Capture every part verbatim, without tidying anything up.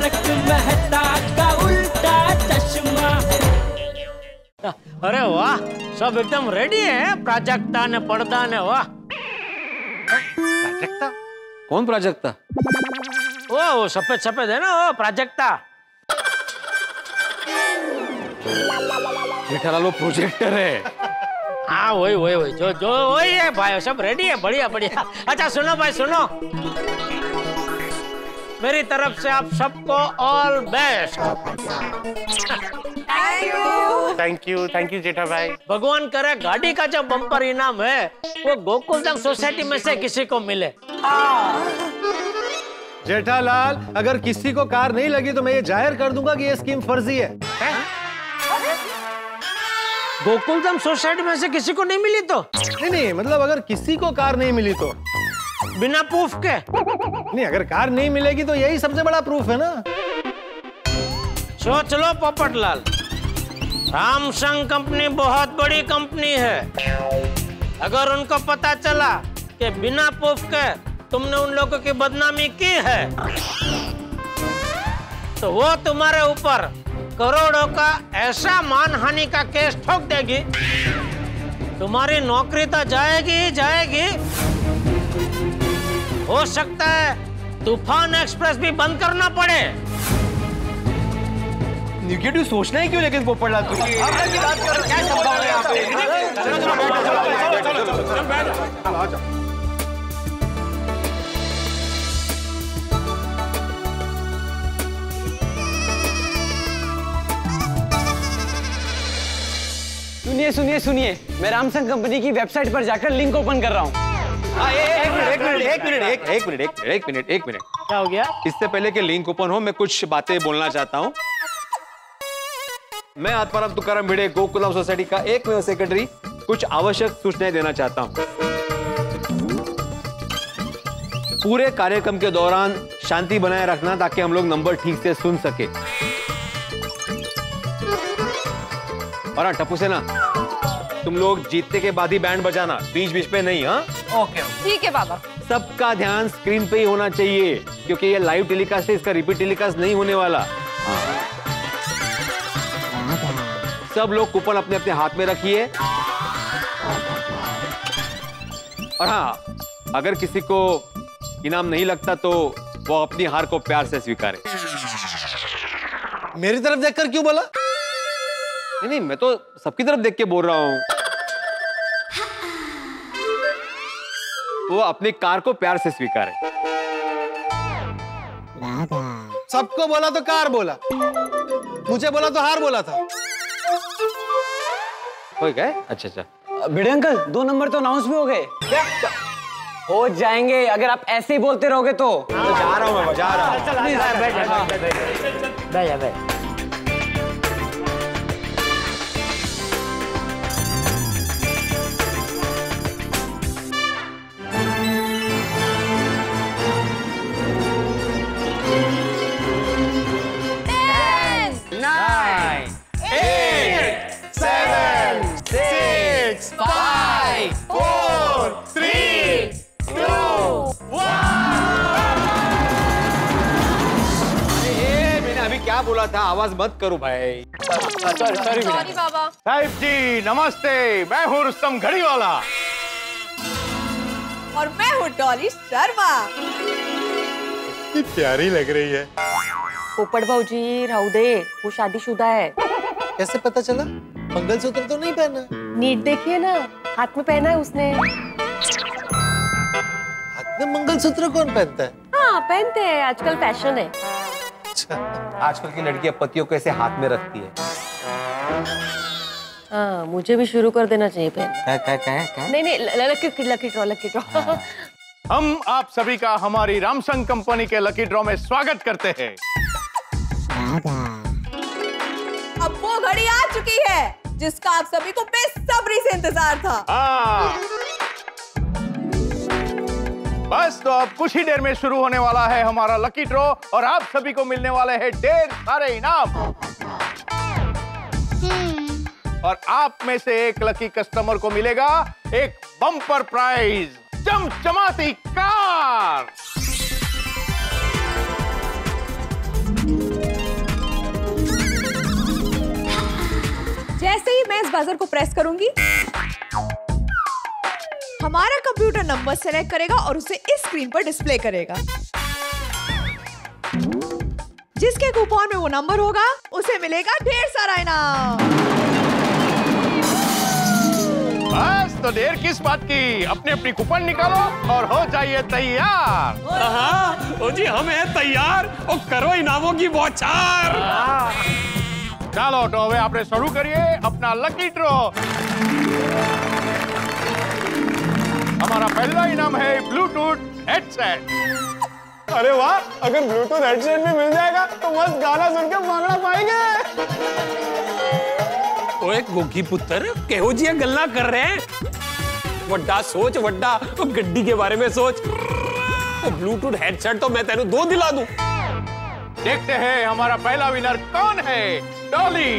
तारक मेहता का उल्टा चश्मा। अरे वाह, सब एकदम रेडी है। प्राजक्ता ने पर्दा ने वाह। प्राजक्ता? कौन प्राजक्ता? वो वो सफेद सफेद है ना, वो प्राजक्ता। जेठालाल वो प्रोजेक्टर है। हाँ वही वही वही जो जो वही है भाई, सब रेडी है। बढ़िया बढ़िया। अच्छा सुनो भाई सुनो, मेरी तरफ से आप सबको all best. Thank you thank you Jetha भाई। भगवान करे गाड़ी का जो बम्पर इनाम है वो गोकुलधाम सोसाइटी में से किसी को मिले। जेठालाल, अगर किसी को कार नहीं लगी तो मैं ये जाहिर कर दूंगा कि ये स्कीम फर्जी है। गोकुलधाम सोसाइटी में से किसी को नहीं मिली तो? नहीं नहीं, मतलब अगर किसी को कार नहीं मिली तो बिना प्रूफ के? नहीं, अगर कार नहीं मिलेगी तो यही सबसे बड़ा प्रूफ है ना। सोच लो पोपटलाल, रामसंग कंपनी बहुत बड़ी कंपनी है। अगर उनको पता चला कि बिना प्रूफ के तुमने उन लोगों की बदनामी की है तो वो तुम्हारे ऊपर करोड़ों का ऐसा मानहानि का केस ठोक देगी, तुम्हारी नौकरी तो जाएगी ही जाएगी। हो सकता है तूफान एक्सप्रेस भी बंद करना पड़े। निगेटिव सोचना ही क्यों लेकिन पोपटलाल तुम? सुनिए सुनिए सुनिए, मैं रामसंग कंपनी की वेबसाइट पर जाकर लिंक ओपन कर रहा हूँ। एक मिनट एक मिनट एक मिनट एक मिनट एक मिनट एक मिनट क्या हो गया? इससे पहले कि लिंक ओपन हो, मैं कुछ बातें बोलना चाहता हूँ। मैं आत्माराम तुकाराम भिड़े, गोकुलधाम सोसाइटी का एक मेवा सेक्रेटरी, कुछ आवश्यक सूचनाएं देना चाहता हूँ। पूरे कार्यक्रम के दौरान शांति बनाए रखना ताकि हम लोग नंबर ठीक से सुन सके। और हाँ टप्पू सेना, तुम लोग जीतने के बाद ही बैंड बजाना, बीच बीच में नहीं। हाँ ओके ठीक है बाबा। सबका ध्यान स्क्रीन पे ही होना चाहिए क्योंकि ये लाइव टेलीकास्ट है, इसका रिपीट टेलीकास्ट नहीं होने वाला। सब लोग कूपन अपने अपने हाथ में रखिए। और हाँ, अगर किसी को इनाम नहीं लगता तो वो अपनी हार को प्यार से स्वीकारे। मेरी तरफ देखकर क्यों बोला? नहीं नहीं, मैं तो सबकी तरफ देख के बोल रहा हूं। वो अपनी कार को प्यार से स्वीकारे। सबको बोला तो कार बोला, मुझे बोला तो हार बोला था। हो गए? अच्छा अच्छा। भिड़े अंकल, दो नंबर तो अनाउंस भी हो गए। हो जाएंगे अगर आप ऐसे ही बोलते रहोगे तो। तो जा रहा हूं मैं, जा रहा हूं। बैठ जा बैठ। क्या बोला था? आवाज मत करो भाई। सॉरी बाबा। साहिब जी नमस्ते, मैं हूँ रुस्तम घड़ी वाला। और मैं हूँ डॉली शर्मा। कितनी प्यारी लग रही है। पोपट भाऊजी राहू दे, वो शादीशुदा है। कैसे पता चला? मंगलसूत्र तो नहीं पहना? नीट देखिए ना, हाथ में पहना है उसने। हाथ में मंगलसूत्र कौन पहनता है? हाँ पहनते हैं, आजकल फैशन है। आजकल की लड़कियां पतियों को ऐसे हाथ में रखती है। हाँ मुझे भी शुरू कर देना चाहिए पहन। क्या क्या क्या क्या? नहीं नहीं, lucky lucky draw lucky draw. हम आप सभी का हमारी रामसंग कंपनी के लकी ड्रॉ में स्वागत करते हैं। अब वो घड़ी आ चुकी है जिसका आप सभी को बेसब्री से इंतजार था। हाँ। बस तो अब कुछ ही देर में शुरू होने वाला है हमारा लकी ड्रॉ और आप सभी को मिलने वाले हैं ढेर सारे इनाम। और आप में से एक लकी कस्टमर को मिलेगा एक बम्पर प्राइज, चमचमाती कार। बजर को प्रेस करूंगी, हमारा कंप्यूटर नंबर सेलेक्ट करेगा और उसे इस स्क्रीन पर डिस्प्ले करेगा। जिसके कूपन में वो नंबर होगा उसे मिलेगा ढेर सारा इनाम। बस तो देर किस बात की, अपनी अपनी कूपन निकालो और हो जाइए तैयार। हाँ, ओ जी हम हैं तैयार और करो इनामों की बौछार। चलो तो હવે આપણે શરૂ કરીએ अपना लकी ड्रॉ। हमारा पहला इनाम है ब्लूटूथ हेडसेट। अरे वाह, अगर ब्लूटूथ हेडसेट भी मिल जाएगा तो मस्त गाना सुन के भांगड़ा पाएंगे। ओए गोगी पुत्र केहो जी गल्ला कर रहे हैं? वड्डा सोच वड्डा, वो गड्डी के बारे में सोच। वो ब्लूटूथ हेडसेट तो मैं तेरे दो दिला दूं। देखते हैं हमारा पहला विनर कौन है। डॉली।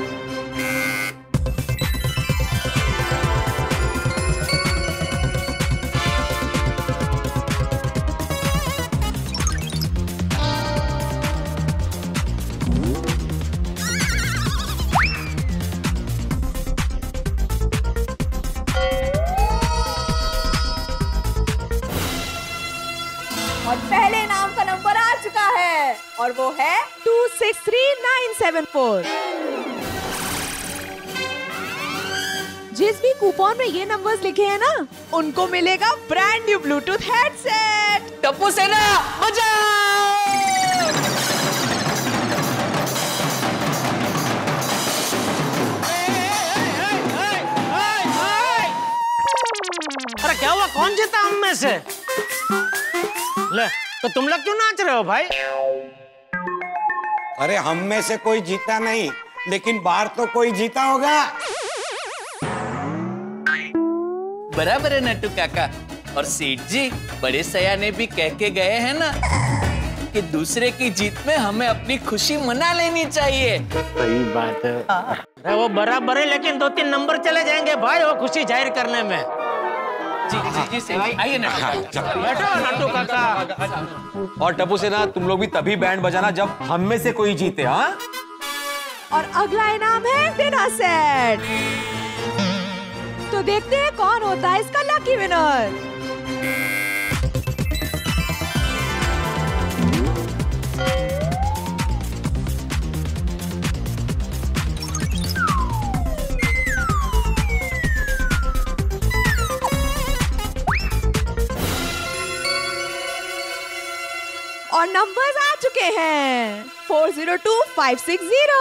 और पहले इनाम का नंबर आ चुका है और वो है two six three nine seven four. जिस भी कूपन में ये नंबर्स लिखे हैं ना, उनको मिलेगा brand new Bluetooth headset. Tappu Sena बजाओ। अरे क्या हुआ, कौन जीता हम में से? ले, तो तुम लोग क्यों नाच रहे हो भाई? अरे हम में से कोई जीता नहीं, लेकिन बाहर तो कोई जीता होगा। बराबर है नट्टू काका। और सेठ जी बड़े सयाने भी कह के गए हैं ना कि दूसरे की जीत में हमें अपनी खुशी मना लेनी चाहिए। सही बात है। अरे वो बराबर है, लेकिन दो तीन नंबर चले जाएंगे भाई वो खुशी जाहिर करने में। जी जी जी सेठ, आइए नट्टू बैठो नट्टू काका। और टप्पू सेना तुम लोग भी तभी बैंड बजाना जब हम में से कोई जीते। हाँ, और अगला इनाम है डिनर सेट। तो देखते हैं कौन होता है इसका लकी विनर। और नंबर्स आ चुके हैं four zero two five six zero.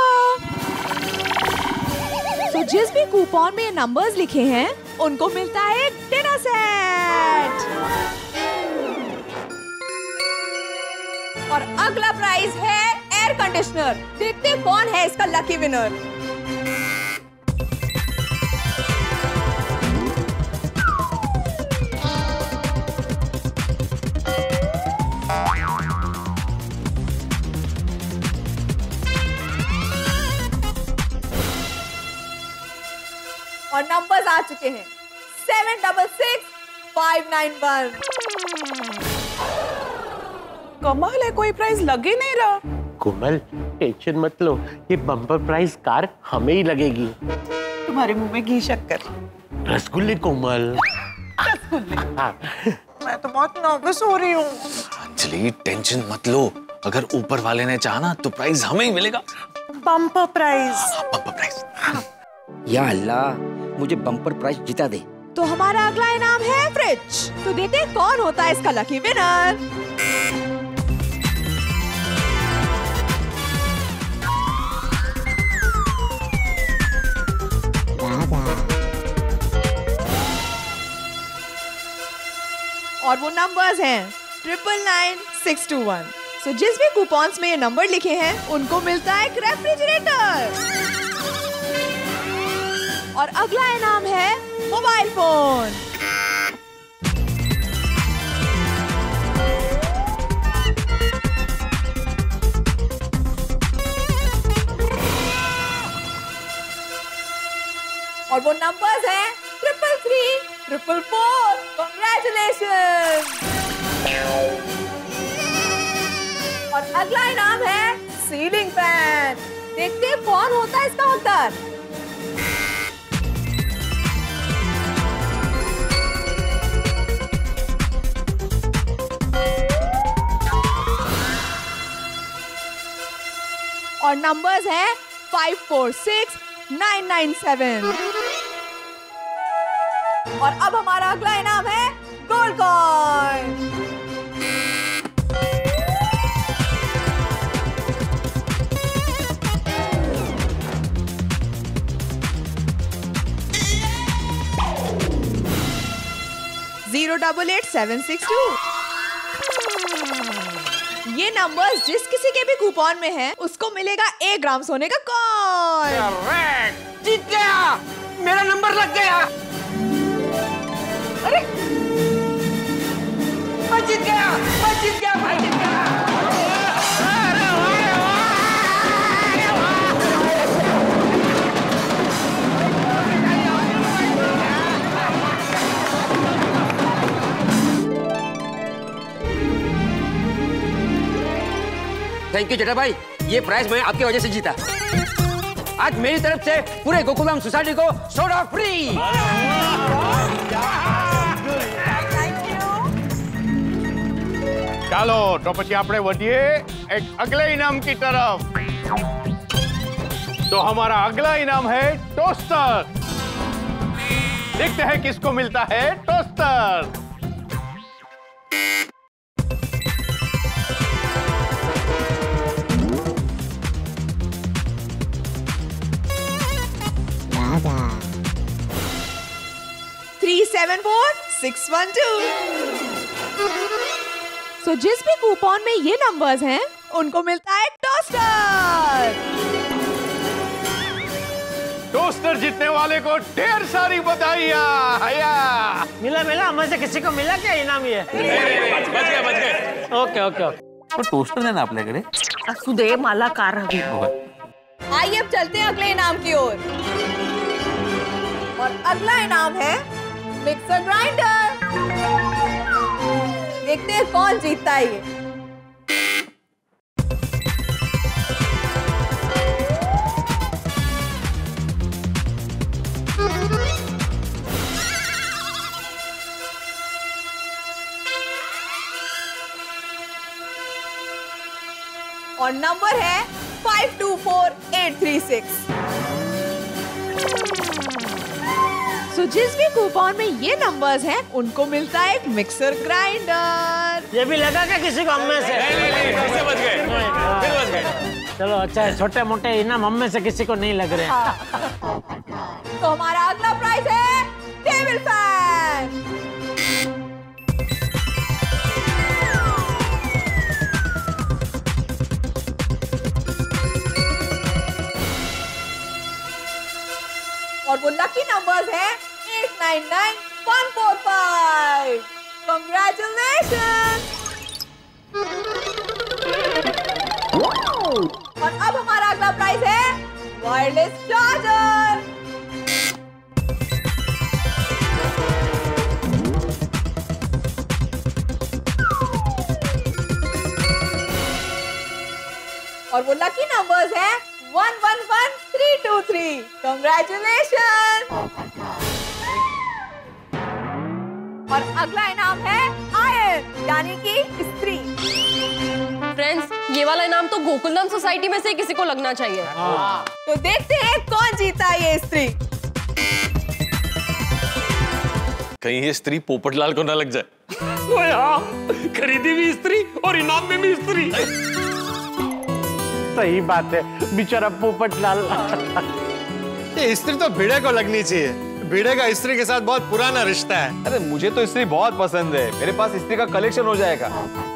तो जिस भी कूपन में ये नंबर्स लिखे हैं उनको मिलता है एक डिनर सेट। और अगला प्राइज है एयर कंडीशनर। देखते हैं कौन है इसका लकी विनर। और नंबर्स आ चुके हैं seven double six five nine one. कमाल है, कोई प्राइस लगे नहीं रहा। कोमल टेंशन मत लो, ये बम्पर प्राइस कार हमें ही लगेगी। तुम्हारे मुंह में घी शक्कर। रसगुल्ले कोमल। रसगुल्ले। हाँ। मैं तो बहुत नर्वस हो रही हूँ। अंजलि टेंशन मत लो, अगर ऊपर वाले ने चाहा ना तो प्राइज हमें ही मिलेगा। Bumper price. Bumper prize. या अल्लाह, मुझे बम्पर प्राइज जिता दे। तो हमारा अगला इनाम है फ्रिज। तो देखते हैं कौन होता है इसका लकी विनर। और वो नंबर्स हैं triple nine six two one. So जिस भी कूपन्स में ये नंबर लिखे हैं उनको मिलता है एक रेफ्रिजरेटर। और अगला इनाम है मोबाइल फोन। और वो नंबर्स हैं triple three triple four. Congratulation. और अगला इनाम है सीलिंग फैन। देखते हैं कौन होता है इसका हकदार। और नंबर्स हैं five four six nine nine seven. और अब हमारा अगला इनाम है gold coin. Zero double eight seven six two. ये नंबर्स जिस किसी के भी कूपन में है उसको मिलेगा एक ग्राम सोने का कॉइन। जीत गया, मेरा नंबर लग गया। अरे मैं जीत गया, मैं जीत गया, मैं जीत गया। थैंक यू जेठा भाई, ये प्राइज मैं आपकी वजह से जीता। आज मेरी तरफ से पूरे गोकुलधाम सोसाइटी को सोडा फ्री। ચાલો તો પછી આપણે વધીએ એક અગલે ઇનામ की तरफ। तो हमारा अगला इनाम है टोस्टर। देखते हैं किसको मिलता है toaster. Three seven four six one two. So जिस भी कूपन में ये नंबर्स हैं उनको मिलता है टोस्टर। टोस्टर जीतने वाले को ढेर सारी बधाइयाँ। मिला मिला हमें से किसी को मिला क्या इनाम? ये बच गए बच गए। Okay okay okay. टोस्टर देना आपल्याकडे? असू दे, मला कार हवी। आइए अब चलते हैं अगले इनाम की ओर। और अगला इनाम है मिक्सर ग्राइंडर। देखते हैं कौन जीतता है ये। और नंबर है five two four eight three six. So जिस भी कूपन में ये नंबर्स हैं उनको मिलता है एक मिक्सर ग्राइंडर। ये भी लगा क्या किसी को हम में से? नहीं नहीं नहीं, फिर से बच गए, फिर बच गए। चलो अच्छा है, छोटे मोटे इनाम हम में से किसी को नहीं लग रहे। हाँ। तो हमारा अगला प्राइज है टेबल फैन। और वो लकी नंबर्स है eight nine nine one four five. Congratulations! और अब हमारा अगला प्राइज है वायरलेस चार्जर। और वो लकी नंबर्स है one one one three two three. Congratulations! और अगला इनाम है आयन यानी कि स्त्री। फ्रेंड्स, ये वाला इनाम तो गोकुलधाम सोसाइटी में से किसी को लगना चाहिए। हाँ। तो देखते हैं कौन जीता ये स्त्री। कहीं ये स्त्री पोपटलाल को ना लग जाए। ओए हाँ, खरीदी भी स्त्री और इनाम में भी स्त्री। सही बात है, बेचारा पोपटलाल। ये स्त्री तो भिड़े को लगनी चाहिए। भिड़े का स्त्री के साथ बहुत पुराना रिश्ता है। अरे मुझे तो स्त्री बहुत पसंद है, मेरे पास स्त्री का कलेक्शन हो जाएगा।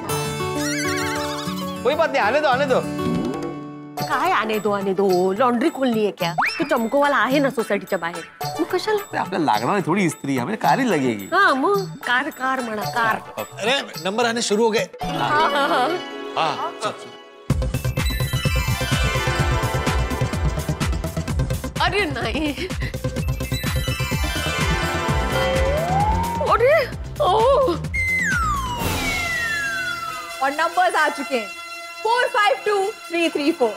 कोई बात नहीं, आने दो आने दो। काय आने दो आने दो, लॉन्ड्री खोलनी है क्या? तो चमको वाला आहे ना सोसायटीच्या बाहेर, मग कशाला? आपल्याला लागणार आहे थोडी स्त्री, हमें कार ही लगेगी। हाँ मग कार कार म्हणा कार। अरे नंबर आने शुरू हो गए। हाँ हाँ हाँ हाँ सब सब। अरे नहीं, अरे ओह, और नंबर्स आ चुके हैं four five two three three four.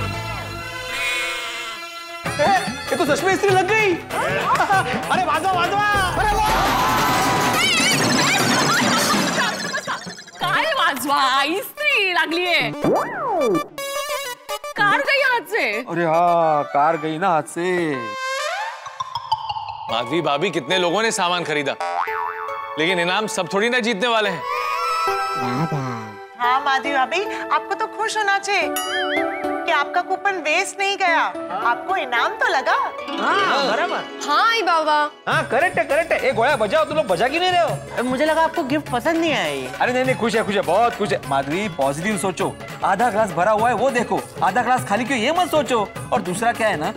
ये तो सच में स्त्री लग गई। अरे वाजवा वाजवा। काय वाजवा, स्त्री लागली आहे। कार काही अरे हाँ, कार गई ना हाथ से। माधवी भाभी, कितने लोगों ने सामान खरीदा, लेकिन इनाम सब थोड़ी ना जीतने वाले हैं। हाँ माधवी भाभी, आपको तो खुश होना चाहिए कि आपका कूपन वेस्ट नहीं गया, आपको इनाम तो लगा। हाँ बराबर। हाँ आई बाबा। हाँ करेक्ट है, करेक्ट है। ए गोया बजाओ, तुम लोग बजा क्यों नहीं रहे हो? मुझे लगा आपको गिफ्ट पसंद नहीं आई। अरे नहीं नहीं, खुश है, खुश है, बहुत खुश है। माधवी पॉजिटिव सोचो, आधा ग्लास भरा हुआ है वो देखो, आधा ग्लास खाली क्यों ये मत सोचो। और दूसरा क्या है ना,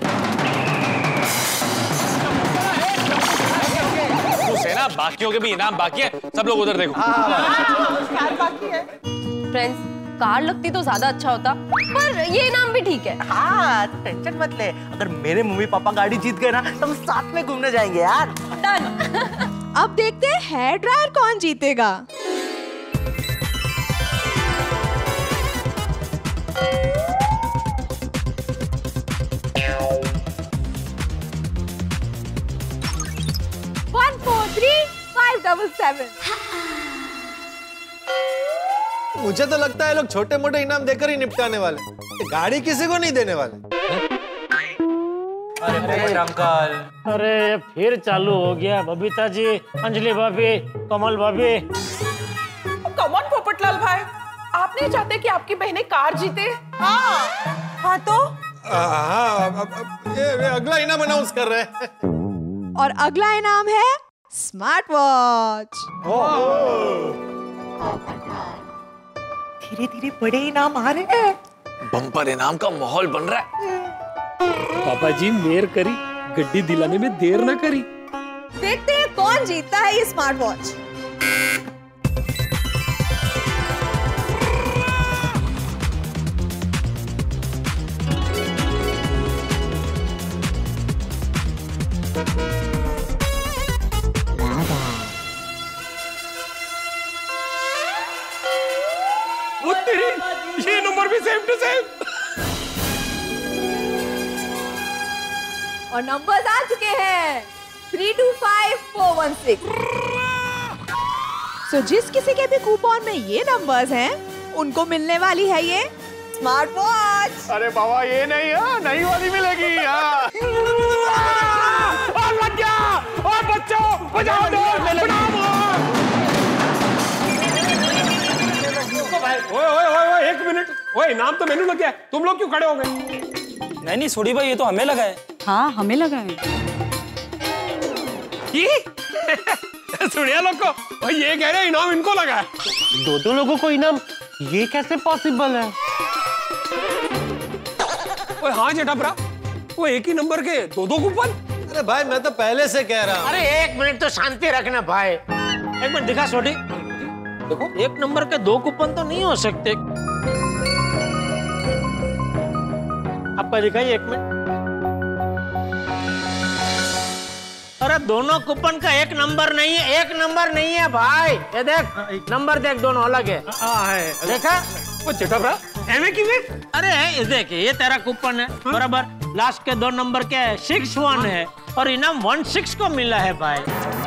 सेना, बाकियों के भी इनाम बाकी है, सब लोग उधर देखो। बाकी है। फ्रेंड्स, कार लगती तो ज्यादा अच्छा होता, पर ये इनाम भी ठीक है। हाँ टेंशन मत ले, अगर मेरे मम्मी पापा गाड़ी जीत गए ना तो हम साथ में घूमने जाएंगे यार। डन। अब देखते हैं हेयर ड्रायर कौन जीतेगा। One four three five double seven. मुझे तो लगता है लोग छोटे मोटे इनाम देकर ही निपटाने वाले, गाड़ी किसी को नहीं देने वाले। अरे अंकल, अरे फिर चालू हो गया। बबीता जी, अंजलि भाभी, कमल भाभी। कम ऑन पोपटलाल भाई, आप नहीं चाहते कि आपकी बहनें कार जीते? हाँ हाँ तो हाँ, अब, अब, ये, ये अगला इनाम अनाउंस कर रहे हैं। और अगला इनाम है स्मार्ट वॉच। धीरे धीरे बड़े इनाम आ रहे हैं। बम्पर इनाम का माहौल बन रहा है। पापा जी मेर करी, गड्डी दिलाने में देर ना करी। देखते हैं कौन जीतता है ये स्मार्ट वॉच। ये नंबर भी सेम टू सेम। और नंबर्स आ चुके हैं three two five four one six. So जिस किसी के भी कूपन में ये नंबर्स हैं, उनको मिलने वाली है ये स्मार्ट वॉच। अरे बाबा ये नहीं है, नई वाली मिलेगी। हाँ। और लग गया, और बच्चों बजाओ ओए ओए ओए एक मिनट, ओए इनाम तो मेनू लग गया, तुम लोग क्यों खड़े हो गए? नहीं नहीं सोडी भाई, ये तो हमें लगा है। हाँ हमें लगा है। सुनिया लोग को, भाई ये कह रहे हैं इनाम इनको लगा है। दो दो लोगों को इनाम, ये कैसे पॉसिबल है? ओए हाँ जेठापरा, वो एक ही नंबर के दो दो कूपन। अरे भाई मैं तो पहले से कह रहा हूँ। अरे एक मिनट तो शांति रखना भाई। एक मिनट दिखा सोडी, देखो एक नंबर के दो कूपन तो नहीं हो सकते। आपका दिखाइए एक मिनट। अरे दोनों कूपन का एक नंबर नहीं है, एक नंबर नहीं है भाई। ये देख नंबर देख, दोनों अलग है। है देखा वो चिटपरा एमे की में? अरे ये देख, ये तेरा कूपन है बराबर, लास्ट के दो नंबर के सिक्स वन है और इनाम वन सिक्स को मिला है भाई।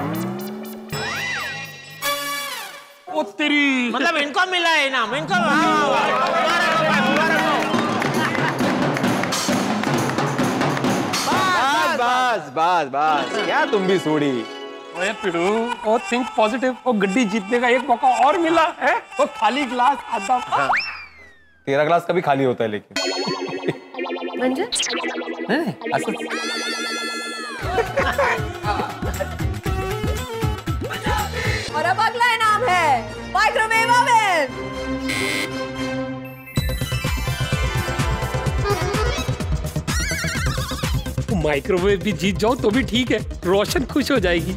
ओ तेरी, मतलब इनको मिला है इनाम, इनको। बस बस बस, क्या तुम भी सूड़ी। ओए पिरू, ओ थिंक पॉजिटिव, ओ गड्डी जीतने का एक मौका और मिला है। वो खाली ग्लास आधा। हाँ। तेरा ग्लास कभी खाली होता है लेकिन। मंजू? नहीं असल। और अब अगला इनाम है माइक्रोवेव ओवन। माइक्रोवेव भी जीत जाओ तो भी ठीक है, रोशन खुश हो जाएगी।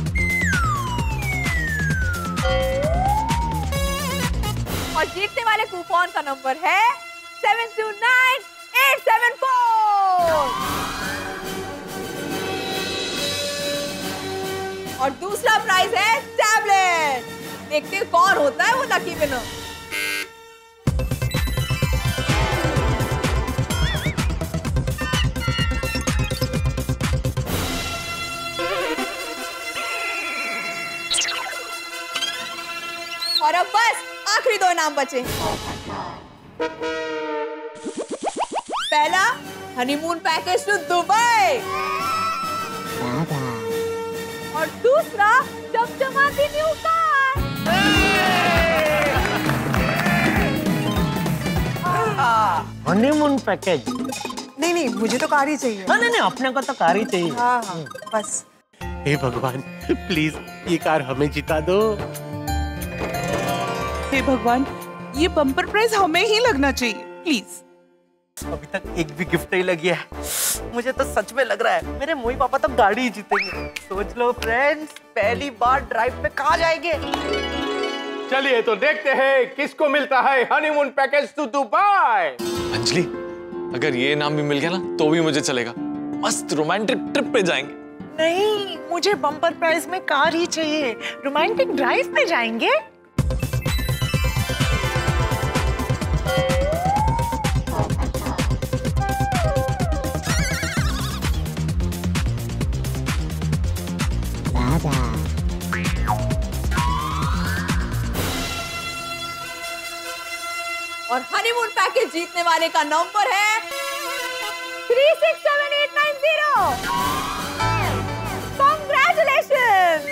और जीतने वाले कूपन का नंबर है seven two nine eight seven four. और दूसरा प्राइज है टैबलेट। देखते हैं कौन होता है वो लकी विनर। और अब बस आखिरी दो नाम बचे। पहला हनीमून पैकेज टू दुबई और दूसरा चमचमाती न्यू कार। Honeymoon package? नहीं नहीं, मुझे तो कार ही चाहिए। हाँ, नहीं नहीं, अपने को तो कार ही चाहिए। हाँ हाँ बस। हे भगवान, प्लीज ये कार हमें जिता दो। हे भगवान, ये बम्पर प्राइज हमें ही लगना चाहिए प्लीज। अभी तक एक भी गिफ्ट नहीं लगी है। मुझे तो सच में लग रहा है मेरे मोई पापा तो गाड़ी ही जीतेंगे। सोच लो फ्रेंड्स, पहली बार ड्राइव पे कहाँ जाएंगे। चलिए तो देखते हैं किसको मिलता है honeymoon package to Dubai. Anjali, अगर ये नाम भी मिल गया ना तो भी मुझे चलेगा। मस्त रोमांटिक ट्रिप पे जाएंगे। नहीं, मुझे बम्पर प्राइज में कार ही चाहिए। रोमांटिक ड्राइव पे जाएंगे। और हनीमून पैकेज जीतने वाले का नंबर है three six seven eight nine zero. Congratulation.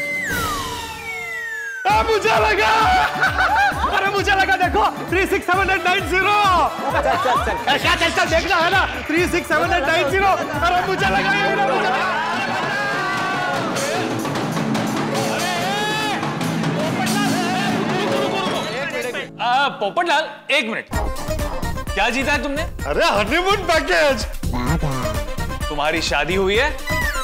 मुझे लगा, अरे मुझे लगा, देखो three six seven eight nine zero. चल चल चल क्या चल चल देखना है ना, three six seven eight nine zero. अरे मुझे लगा ये ना, मुझे लगा। आ, पोपटलाल, एक मिनट, क्या जीता है तुमने? अरे हनीमून पैकेज। तुम्हारी शादी हुई है?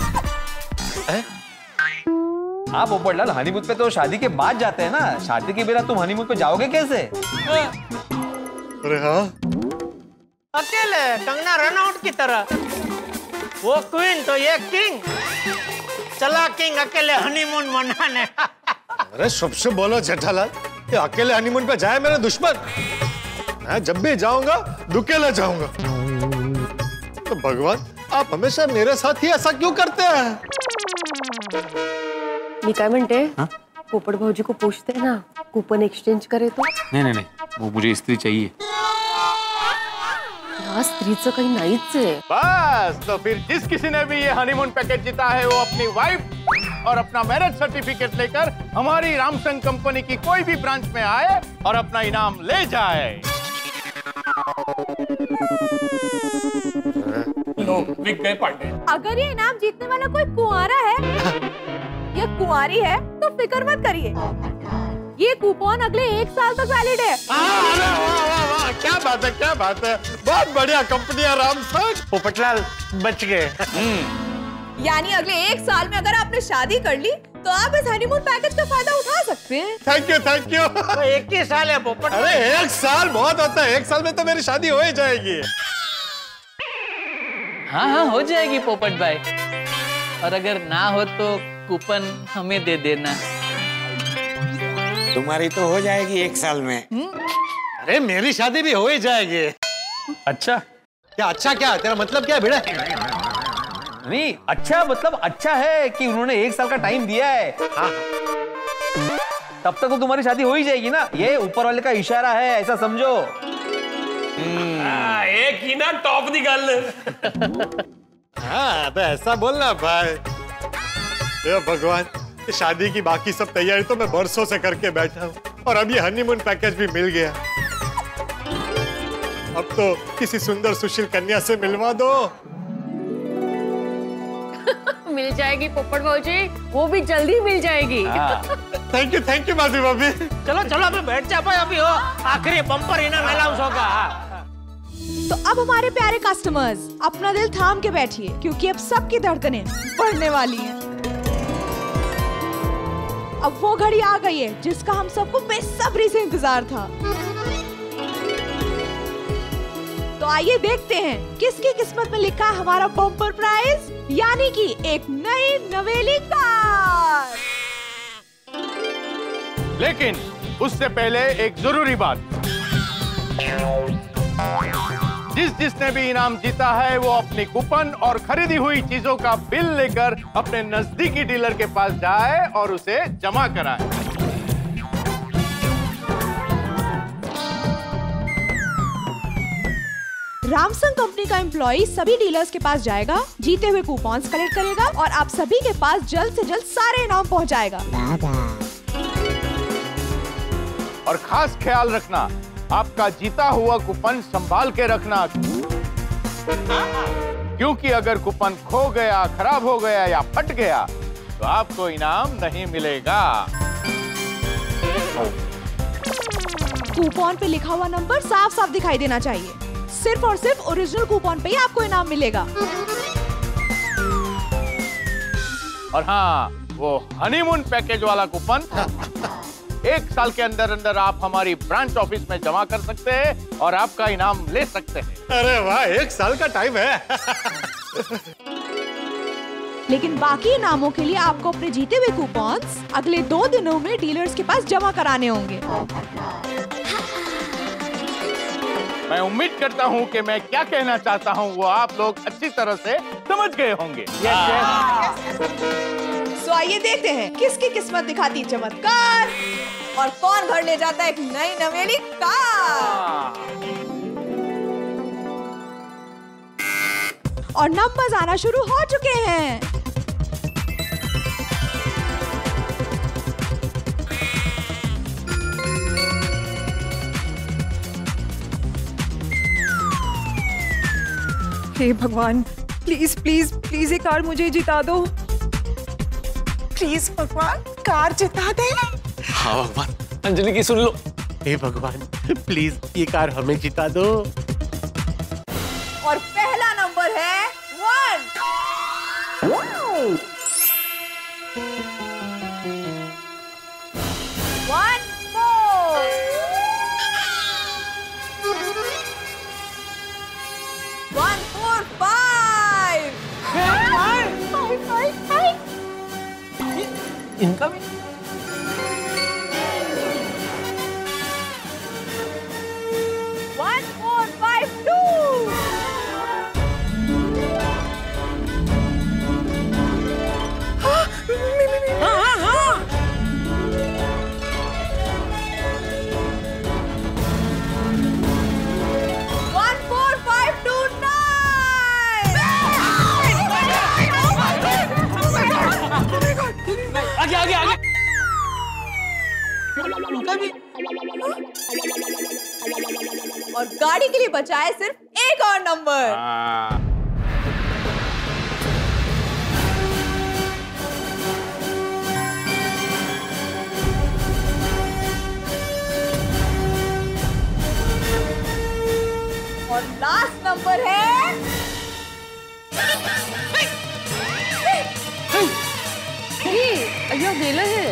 हाँ पोपटलाल, हनीमून पे तो शादी के बाद जाते हैं ना। शादी के बिना तुम हनीमून पे जाओगे कैसे? अरे हाँ, अकेले कंगना रनआउट की तरह। वो क्वीन तो ये किंग। चला किंग अकेले हनीमून मनाने। अरे सबसे बोलो जेठालाल, ये अकेले हनीमून पे जाए मेरे दुश्मन। मैं जब भी जाऊंगा दुकेले जाऊंगा। तो भगवान, आप हमेशा मेरे साथ ही ऐसा क्यों करते हैं? मी काय म्हणते, पोपट भाऊजी को पूछते हैं ना, कूपन एक्सचेंज करे तो? नहीं नहीं नहीं, वो मुझे स्त्री चाहिए। या स्त्रीचं काही नाहीच आहे। बस तो फिर जिस किसी ने भी ये हनीमून पैकेज जीता है वो अपनी वाइफ और अपना मैरिज सर्टिफिकेट लेकर हमारी रामसंग कंपनी की कोई भी ब्रांच में आए और अपना इनाम ले जाए। बिक गए पांडे। अगर ये इनाम जीतने वाला कोई कुंवारा है या कुंवारी है तो फिक्र मत करिए, ये कूपन अगले एक साल तक वैलिड है। अरे वाह वाह वाह, क्या बात है, क्या बात है, बहुत बढ़िया कंपनी है रामसंग। पोपटलाल बच गए। यानी अगले एक साल में अगर आपने शादी कर ली तो आप इस हनीमून पैकेज का फायदा उठा सकते हैं। Thank you thank you. तो एक ही साल है पोपट। अरे एक साल बहुत होता है, एक साल में तो मेरी शादी हो ही जाएगी। हाँ हाँ हो जाएगी पोपट भाई, और अगर ना हो तो कूपन हमें दे देना। तुम्हारी तो हो जाएगी एक साल में। अरे मेरी शादी भी हो ही जाएगी। अच्छा क्या अच्छा, क्या तेरा मतलब क्या है भिड़े? नहीं अच्छा मतलब अच्छा है कि उन्होंने एक साल का टाइम दिया है। हाँ। तब तक तो तुम्हारी शादी हो ही जाएगी ना, ये ऊपर वाले का इशारा है, ऐसा समझो। आ, एक ही ना टॉप दी गल। हाँ तो ऐसा बोलना भाई। ये भगवान, शादी की बाकी सब तैयारी तो मैं बरसों से करके बैठा हूँ और अब ये हनीमून पैकेज भी मिल गया। अब तो किसी सुंदर सुशील कन्या से मिलवा दो। मिल जाएगी पोपट भाऊजी, वो भी जल्दी मिल जाएगी। Thank you thank you Madhavi भाभी। चलो चलो अभी बैठ जा भाई, अभी हो आखिरी बम्पर इनाम अनाउंस होगा। तो अब हमारे प्यारे कस्टमर्स अपना दिल थाम के बैठिए, क्योंकि अब सबकी धड़कनें बढ़ने वाली हैं। अब वो घड़ी आ गई है जिसका हम सबको बेसब्री से इंतजार था। तो आइए देखते हैं किसकी किस्मत में लिखा है हमारा बम्पर प्राइज, यानी कि एक नई नवेली कार। लेकिन उससे पहले एक जरूरी बात, जिस जिसने भी इनाम जीता है वो अपनी कूपन और खरीदी हुई चीजों का बिल लेकर अपने नजदीकी डीलर के पास जाए और उसे जमा कराए। रामसंग कंपनी का एम्प्लॉय सभी डीलर्स के पास जाएगा, जीते हुए कूपन्स कलेक्ट करेगा और आप सभी के पास जल्द से जल्द सारे इनाम पहुंचाएगा। और खास ख्याल रखना, आपका जीता हुआ कूपन संभाल के रखना, क्योंकि अगर कूपन खो गया, खराब हो गया या फट गया तो आपको इनाम नहीं मिलेगा। कूपन पे लिखा हुआ नंबर साफ साफ दिखाई देना चाहिए। सिर्फ और सिर्फ ओरिजिनल कूपन पे ही आपको इनाम मिलेगा। और हाँ, वो हनीमून पैकेज वाला कूपन एक साल के अंदर अंदर आप हमारी ब्रांच ऑफिस में जमा कर सकते हैं और आपका इनाम ले सकते हैं। अरे वाह, एक साल का टाइम है। लेकिन बाकी इनामों के लिए आपको अपने जीते हुए कूपन्स अगले दो दिनों में डीलर्स के पास जमा कराने होंगे। मैं उम्मीद करता हूं कि मैं क्या कहना चाहता हूं वो आप लोग अच्छी तरह से समझ गए होंगे। तो आइए देखते हैं किसकी किस्मत दिखाती चमत्कार और कौन घर ले जाता है एक नई नवेली कार। और नंबर्स आना शुरू हो चुके हैं। हे भगवान, प्लीज प्लीज प्लीज ये कार मुझे जिता दो। प्लीज भगवान, कार जिता दे। हाँ भगवान, अंजलि की सुन लो। हे भगवान, प्लीज ये कार हमें जिता दो। और पहला नंबर है one. One four. One four five. Five five five. इनका भी वन फोर फाइव टू। हाँ हाँ हाँ। One four five two nine. आगे आगे आगे। और गाड़ी के लिए बचा है सिर्फ एक और नंबर। और लास्ट नंबर है अయ్యో गेलं हे।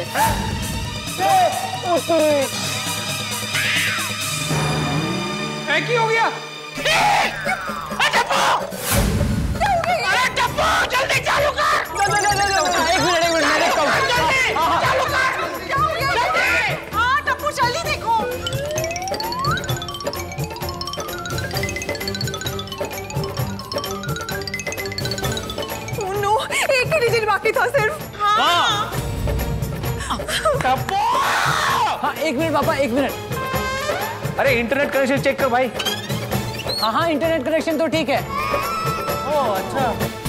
एक ही हो गया। जल्दी चालू कर। एक मिनट एक मिनट मैं देखता हूँ। जल्दी चालू कर। क्या हो गया? जल्दी। हाँ टप्पू जल्दी देखो। ओह नो, एक ही डिजिट बाकी था सिर्फ। हाँ। टप्पू। हाँ एक मिनट पापा, एक मिनट। अरे इंटरनेट कनेक्शन चेक कर भाई। हाँ हाँ इंटरनेट कनेक्शन तो ठीक है। ओह अच्छा।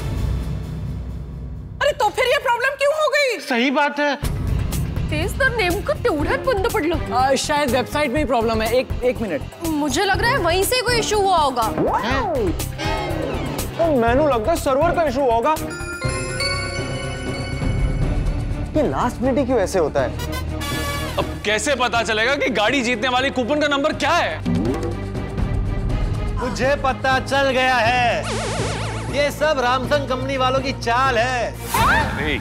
अरे तो फिर ये प्रॉब्लम क्यों हो गई? सही बात है। तेज तर नेमकं तेवढ्यात बंद पडलं। आ, शायद वेबसाइट में ही प्रॉब्लम है। एक एक मिनट। मुझे लग रहा है वहीं से कोई इशू हुआ होगा। तो मैंने लगता है सर्वर का इशू होगा। ये लास्ट मिनट ही क्यों ऐसे होता है? अब कैसे पता चलेगा कि गाड़ी जीतने वाली कूपन का नंबर क्या है? मुझे पता चल गया है, ये सब रामसंग कंपनी वालों की चाल है। अरे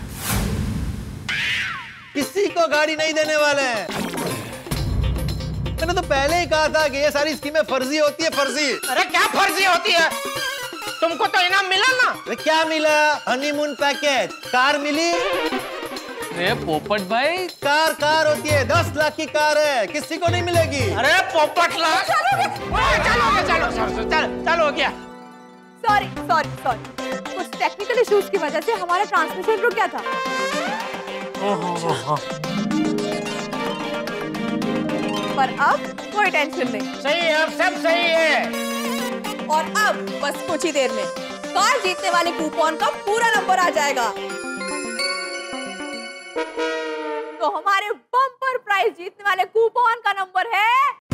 किसी को गाड़ी नहीं देने वाले हैं। मैंने तो पहले ही कहा था कि ये सारी स्कीमें फर्जी होती है, फर्जी। अरे क्या फर्जी होती है? तुमको तो इनाम मिला ना? अरे क्या मिला? Honeymoon package. कार मिली? अरे पोपट भाई, कार कार होती है, दस लाख की कार है, किसी को नहीं मिलेगी। अरे पोपट लाख। चलो चलो चलो चलो चलो हो गया। सॉरी सॉरी सॉरी, कुछ टेक्निकल इश्यूज की वजह से हमारा ट्रांसमिशन रुक गया था। पर अब कोई टेंशन नहीं। सही है, अब सब सही है। और अब बस कुछ ही देर में कार जीतने वाले कूपन का पूरा नंबर आ जाएगा। तो हमारे बम्पर प्राइज जीतने वाले कूपन का नंबर है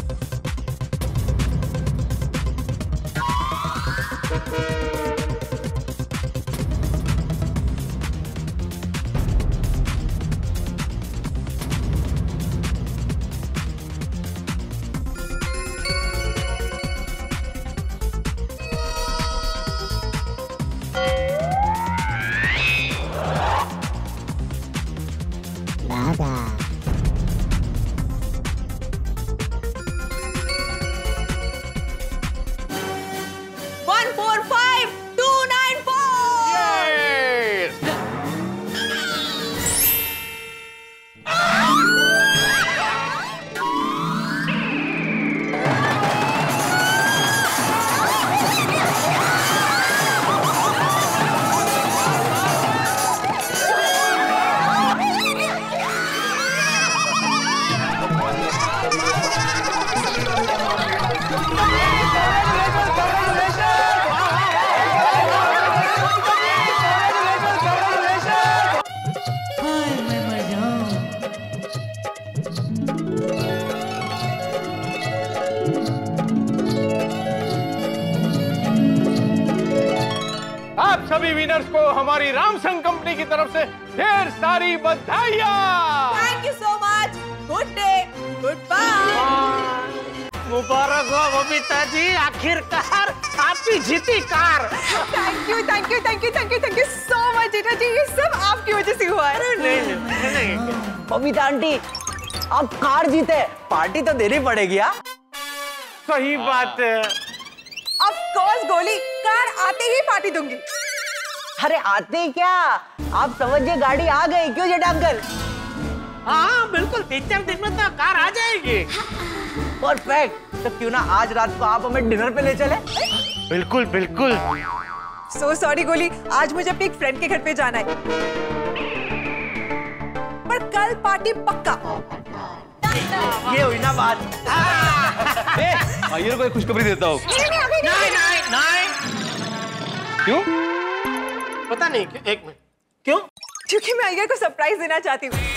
one four five two nine four. आप सभी विनर्स को हमारी रामसंग कंपनी की तरफ से ढेर सारी बधाइयाँ। Thank you so much. Good day, good bye. मुबारक हो बबीता जी, आखिरकार आप ही जीती car. Thank you thank you thank you thank you thank you so much Jetha ji, ये सब आपकी वजह से हुआ है। नहीं नहीं नहीं। बबीता आंटी, आप कार जीते, पार्टी तो देनी पड़ेगी। यार सही बात है। ऑफ कोर्स गोली, कार आते ही पार्टी दूंगी। अरे आते ही क्या, आप समझिए गाड़ी आ गई। क्यों जेठा अंकल? हाँ बिल्कुल, तीन चार दिन में तो कार आ जाएगी। परफेक्ट। तो क्यों ना आज रात को आप हमें डिनर पे ले चले? बिल्कुल बिल्कुल। सो सॉरी गोली, आज मुझे अपने एक फ्रेंड के घर पे जाना है, पर कल पार्टी पक्का। ये हुई ना बात। अय्यर को एक खुशखबरी देता हूँ। नहीं नहीं नहीं। क्यों? पता नहीं, एक मिनट। क्यों? क्योंकि मैं अय्यर को सरप्राइज देना चाहती हूँ।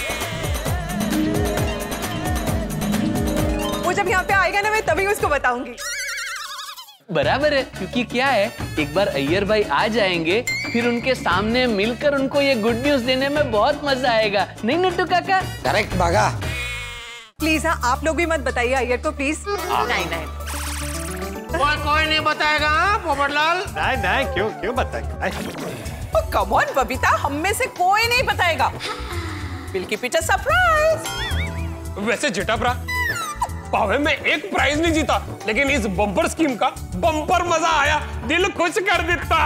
वो जब यहाँ पे आएगा ना, मैं तभी उसको बताऊंगी। बराबर है, क्योंकि क्या है, एक बार अय्यर भाई आ जाएंगे, फिर उनके सामने मिलकर उनको ये गुड न्यूज देने में बहुत मजा आएगा। नहीं नट्टू काका? करेक्ट बागा। प्लीज हाँ, आप लोग भी मत बताइए अय्यर को प्लीज। नहीं नहीं, कोई कोई नहीं बताएगा पोपटलाल। नहीं नहीं, क्यों क्यों बताएगा? कम ऑन बबीता, हम में से कोई नहीं बताएगा। Will keep it a surprise. वैसे जेठाप्रा, पावे में एक प्राइज नहीं जीता, लेकिन इस बम्पर स्कीम का बम्पर मजा आया, दिल खुश कर देता।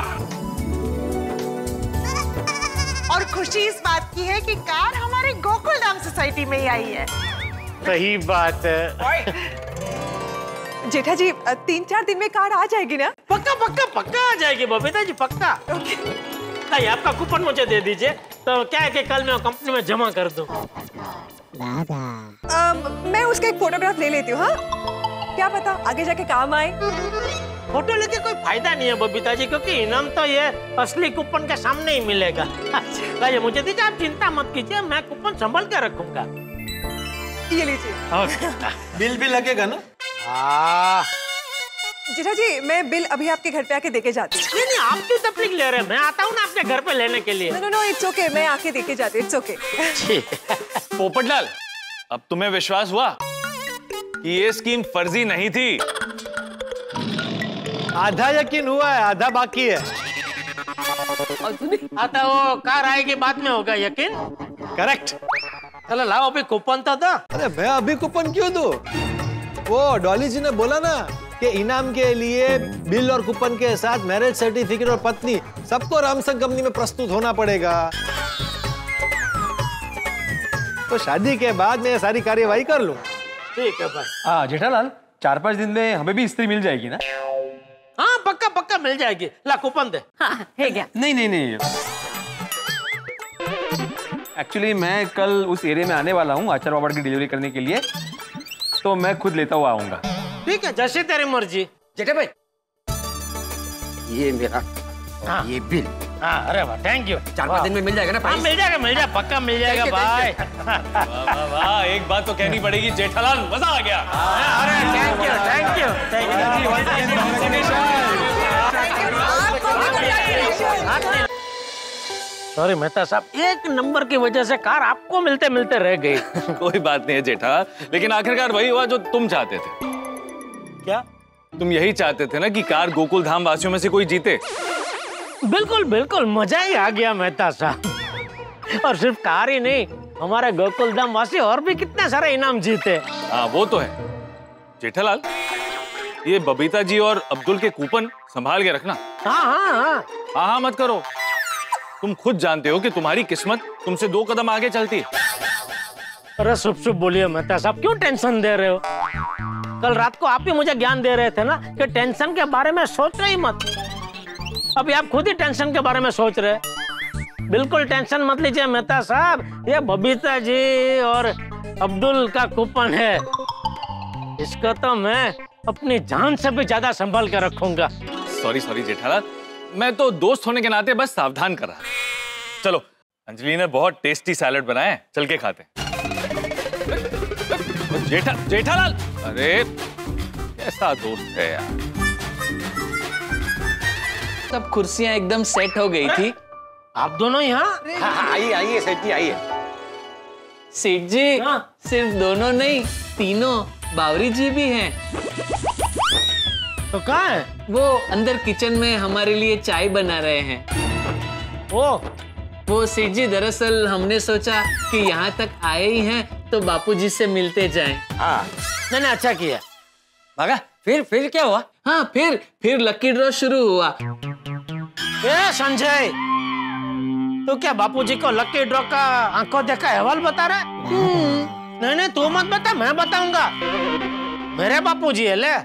और खुशी इस बात की है कि कार हमारे गोकुल धाम सोसाइटी में ही आई है। सही बात है। जेठा जी, तीन चार दिन में कार आ जाएगी ना? पक्का पक्का पक्का आ जाएगी बबीता जी, पक्का। नहीं, आपका कूपन मुझे दे दीजिए, तो क्या है कि कल मैं कंपनी में जमा कर दूं। आ, मैं उसका एक फोटोग्राफ ले लेती हूँ। हाँ, क्या पता आगे जाके काम आए। फोटो लेके कोई फायदा नहीं है बबीता जी, क्योंकि इनाम तो ये असली कूपन के सामने ही मिलेगा। ये मुझे दीजिए, आप चिंता मत कीजिए, मैं कूपन संभल के रखूंगा। ये लीजिए। बिल भी लगेगा ना? हाँ। जेठा जी, मैं बिल अभी आपके घर पे आके देके जाती हूँ। नहीं नहीं, आप क्यों तकलीफ ले रहे हैं? मैं आता हूँ ना आपके घर पे लेने के लिए। नो नो, इट्स ओके, मैं आके देके जाती हूँ, इट्स ओके। पोपटलाल, अब तुम्हें विश्वास हुआ कि ये स्कीम फर्जी नहीं थी? आधा यकीन हुआ है, आधा बाकी है। आता वो कार आएगी बाद में होगा यकीन। करेक्ट। चलो लाओ, अभी कूपन तो दो। अरे मैं अभी कूपन क्यों दूं? वो डॉली जी ने बोला ना कि इनाम के लिए बिल और कूपन के साथ मैरिज सर्टिफिकेट और पत्नी सबको रामसंग कंपनी में प्रस्तुत होना पड़ेगा। तो शादी के बाद मैं सारी कार्यवाही कर लूं। ठीक है भाई। हाँ जेठालाल, चार पांच दिन में हमें भी स्त्री मिल जाएगी ना? हाँ पक्का पक्का मिल जाएगी। ला कूपन दे। हाँ है क्या? नहीं नहीं नहीं, एक्चुअली मैं कल उस एरिया में आने वाला हूँ आचार पापड़ की डिलीवरी करने के लिए, तो मैं खुद लेता हुआ आऊंगा। ठीक है, जैसे तेरी मर्जी। जेठा भाई, ये मेरा हाँ। ये बिल। हाँ, अरे वाह, थैंक यू। चार पाँच दिन में मिल जाएगा ना? हाँ, मिल जाएगा, मिल जाएगा, पक्का मिल जाएगा भाई। वाह वाह वाह, एक बात तो कहनी पड़ेगी जेठालाल, मजा आ गया। अरे thank you, thank you, thank you. Sorry Mehta साहब, एक नंबर की वजह से कार आपको मिलते मिलते रह गई। कोई बात नहीं है जेठालाल, लेकिन आखिरकार वही हुआ जो तुम चाहते थे। क्या? तुम यही चाहते थे ना कि कार गोकुल धाम वासियों में से कोई जीते। बिल्कुल बिल्कुल, मजा ही आ गया मेहता साहब। और सिर्फ कार ही नहीं, हमारे गोकुल धाम वासी और भी कितने सारे इनाम जीते। हाँ वो तो है। जेठालाल, ये बबीता जी और अब्दुल के कूपन संभाल के रखना। हाँ हाँ हाँ हाँ हाँ मत करो। तुम खुद जानते हो कि तुम्हारी किस्मत तुमसे दो कदम आगे चलती है। अरे शुभ शुभ बोलिए मेहता साहब, क्यों टेंशन दे रहे हो? कल रात को आप ही मुझे ज्ञान दे रहे थे ना कि टेंशन के बारे में सोच रही मत। अभी आप खुद ही टेंशन के बारे में सोच रहे। बिल्कुल टेंशन मत लीजिए मेहता साहब, ये बबीता जी और अब्दुल का कूपन है, इसको तो मैं अपनी जान से भी ज्यादा संभाल कर रखूंगा। सॉरी सॉरी जेठालाल, मैं तो दोस्त होने के नाते बस सावधान कर रहा। चलो, अंजलि ने बहुत टेस्टी सैलेड बनाया है, चल के खाते। जेठा जेठालाल, अरे कैसा दोस्त है यार। सब कुर्सियां एकदम सेट हो गई थी। आप दोनों यहाँ? हाँ हाँ, आइए आइए सेठ जी आइए। सेठ जी, सिर्फ दोनों नहीं, तीनों बावरी जी भी हैं। तो कहाँ है? वो अंदर किचन में हमारे लिए चाय बना रहे हैं। वो वो सेठ जी, दरअसल हमने सोचा कि यहाँ तक आए ही हैं तो बापूजी से मिलते जाएं। हाँ मैंने अच्छा किया। भागा, फिर फिर क्या हुआ? हाँ फिर फिर लकी ड्रॉ शुरू हुआ। ए संजय, तो क्या बापूजी को लकी ड्रॉ का आंखों देखा अहवाल बता रहा है? नहीं नहीं तू मत बता, मैं बताऊंगा। मेरे बापूजी है ले।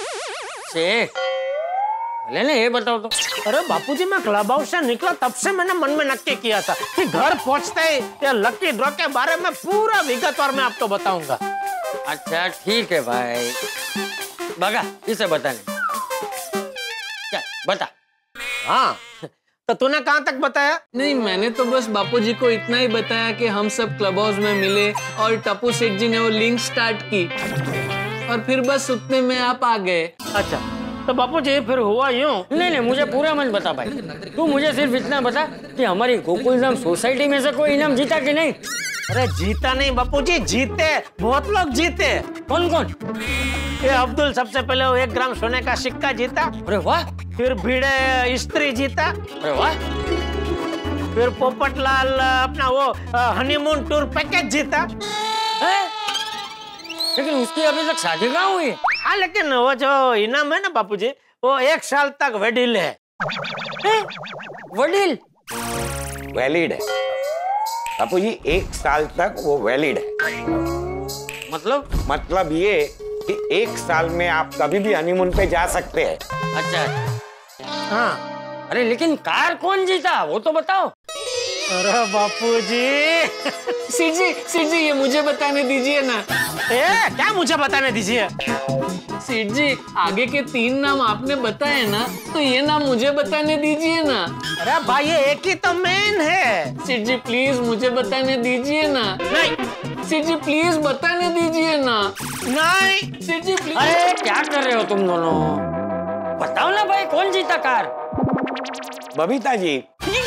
ले ले ये बताओ तो। अरे बापूजी, मैं क्लब हाउस से निकला तब से मैंने मन में नक्की किया था कि घर पहुंचते ही ये लकी ड्रॉ के बारे में पूरा विगतवार में आपको बताऊंगा। अच्छा ठीक है भाई, भागा, इसे बताने। क्या बता? हाँ तो तूने कहाँ तक बताया? नहीं, मैंने तो बस बापूजी को इतना ही बताया कि हम सब क्लब हाउस में मिले और टप्पू सेठ जी ने वो लिंक स्टार्ट की और फिर बस उतने में आप आ गए। अच्छा तो बापूजी फिर हुआ यूं? नहीं नहीं मुझे पूरा मत बता भाई, तू मुझे सिर्फ इतना बता कि हमारी गोकुल धाम सोसाइटी में से कोई इनाम जीता कि नहीं? अरे जीता नहीं बापूजी, जीते, बहुत लोग जीते। कौन कौन? ये अब्दुल सबसे पहले वो एक ग्राम सोने का सिक्का जीता। अरे वाह। फिर भिड़े स्त्री जीता। अरे वाह। फिर पोपटलाल अपना वो हनीमून टूर पैकेज जीता। है? लेकिन उसकी अभी तक शादी कहाँ हुई? हाँ लेकिन वो जो इनाम है ना बापूजी, वो एक साल तक वैलिड है। वैलिड? वैलिड है बापू जी, एक साल तक वो वैलिड है। मतलब? मतलब ये कि एक साल में आप कभी भी हनीमून पे जा सकते हैं। अच्छा हाँ, अरे लेकिन कार कौन जीता वो तो बताओ। अरे बापूजी, सेठ जी सेठ जी ये मुझे बताने दीजिए ना। ए, क्या मुझे बताने दीजिए? सेठ जी आगे के तीन नाम आपने बताए ना, तो ये नाम मुझे बताने दीजिए ना। अरे भाई ये एक ही तो मेन है। सेठ जी प्लीज मुझे बताने दीजिए ना। नहीं। सेठ जी प्लीज बताने दीजिए ना। नहीं। सेठ जी प्लीज। अरे क्या कर रहे हो तुम दोनों? बताओ ना भाई कौन जीता कार? बबीता जी।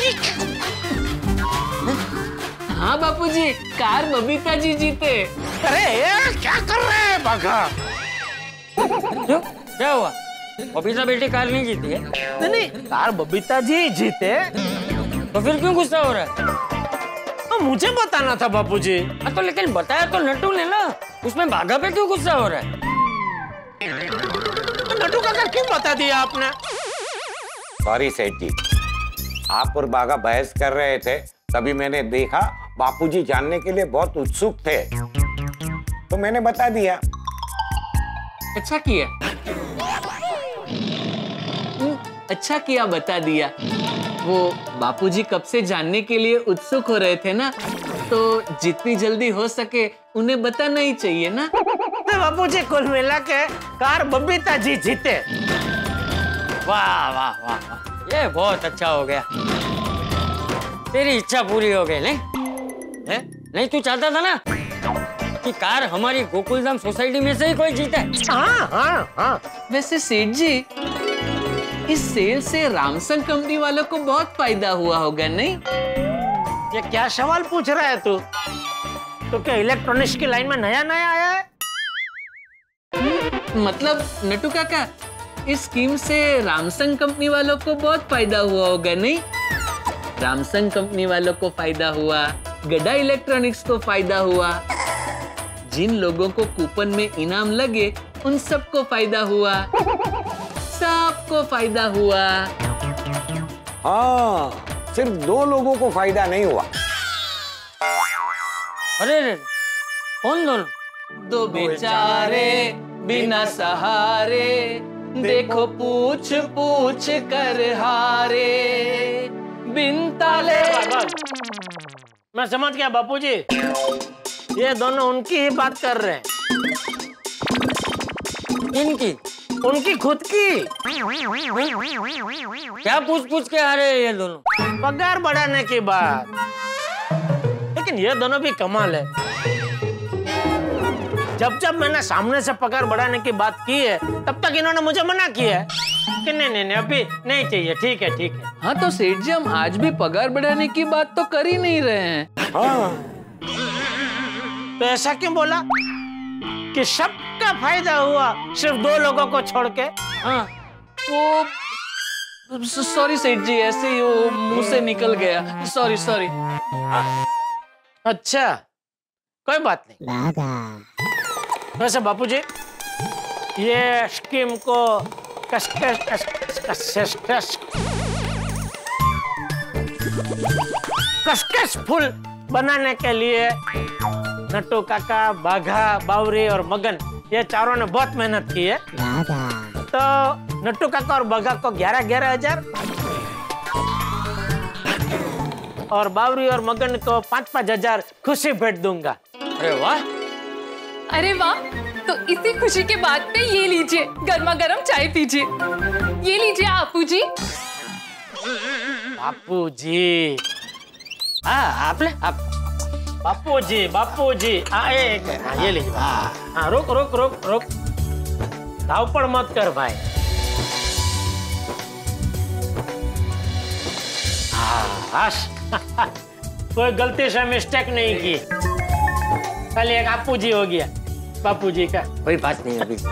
हाँ बापूजी, कार बबीता जी जीते। अरे ये क्या कर रहे हैं बाघा? क्यों? क्या हुआ? बबीता बेटी कार नहीं जीती है? नहीं नहीं, कार बबीता जी जीते। तो फिर क्यों गुस्सा हो रहा है? तो मुझे बताना था बापूजी। तो लेकिन बताया तो नटू ने ना, उसमें बाघा पे क्यों गुस्सा हो रहा है? तो नटू काका क्यों बता दिया आपने? सॉरी सेठ जी, आप और बाघा बहस कर रहे थे, तभी मैंने देखा बापूजी जानने के लिए बहुत उत्सुक थे, तो मैंने बता दिया। अच्छा किया, अच्छा किया बता दिया। वो बापूजी कब से जानने के लिए उत्सुक हो रहे थे ना, तो जितनी जल्दी हो सके उन्हें बताना ही चाहिए ना। तो बापूजी कुल मिला के कार बबीता जी जीते। वाह वाह वाह वाह, ये बहुत अच्छा हो गया। तेरी इच्छा पूरी हो गई नहीं? है? नहीं तू चाहता था ना कि कार हमारी गोकुलधाम सोसाइटी में से ही कोई जीते? हाँ हाँ हाँ। वैसे सेठ जी, इस सेल से रामसंग कंपनी वालों को बहुत फायदा हुआ होगा नहीं? ये क्या सवाल पूछ रहा है तू? तो क्या इलेक्ट्रॉनिक्स की लाइन में नया नया आया है? मतलब नटू काका, इस स्कीम से रामसंग कंपनी वालों को बहुत फायदा हुआ होगा नहीं? रामसंग कंपनी वालों को फायदा हुआ, गड्डा इलेक्ट्रॉनिक्स को फायदा हुआ, जिन लोगों को कूपन में इनाम लगे उन सबको फायदा हुआ, सबको फायदा हुआ। हाँ, सिर्फ दो लोगों को फायदा नहीं हुआ। अरे रे, कौन दोनों? दो बेचारे बिना सहारे, देखो पूछ पूछ कर हारे, बिन ताले। मैं समझ गया बापूजी, ये दोनों उनकी ही बात कर रहे हैं। इनकी? उनकी खुद की। क्या पूछ पूछ के आ रहे हैं ये दोनों? पगार बढ़ाने की बात। लेकिन ये दोनों भी कमाल है, जब जब मैंने सामने से पगार बढ़ाने की बात की है तब तक इन्होंने मुझे मना किया है कि नहीं नहीं नहीं अभी नहीं चाहिए। ठीक है ठीक है। हाँ तो सेठ जी, हम आज भी पगार बढ़ाने की बात तो कर ही नहीं रहे हैं। हाँ। तो ऐसा क्यों बोला कि सबका फायदा हुआ सिर्फ दो लोगों को छोड़ के? हाँ वो सॉरी सेठ जी, ऐसे ही वो मुंह से निकल गया। Sorry sorry. अच्छा कोई बात नहीं। वैसे बापूजी, ये स्कीम को सक्सेसफुल बनाने के लिए नट्टू काका, बाघा, बावरी और मगन, ये चारों ने बहुत मेहनत की है। तो नट्टू काका और बाघा को ग्यारह ग्यारह हजार और बावरी और मगन को पाँच पाँच हजार खुशी भेंट दूंगा। अरे वाह, अरे वाह। तो इसी खुशी के बाद पे ये लीजिए गर्मा गर्म चाय पीजिए। ये लीजिए आपू जी। बापू जी, हाँ आप ले आप। बापू जी बापू जी आए, ये लीजिए। हाँ रुक रुक रुक रुक, धावपड़ मत कर भाई। हाँ कोई गलती से मिस्टेक नहीं की, कल एक आपू जी हो गया बापू जी का। कोई बात नहीं अभी।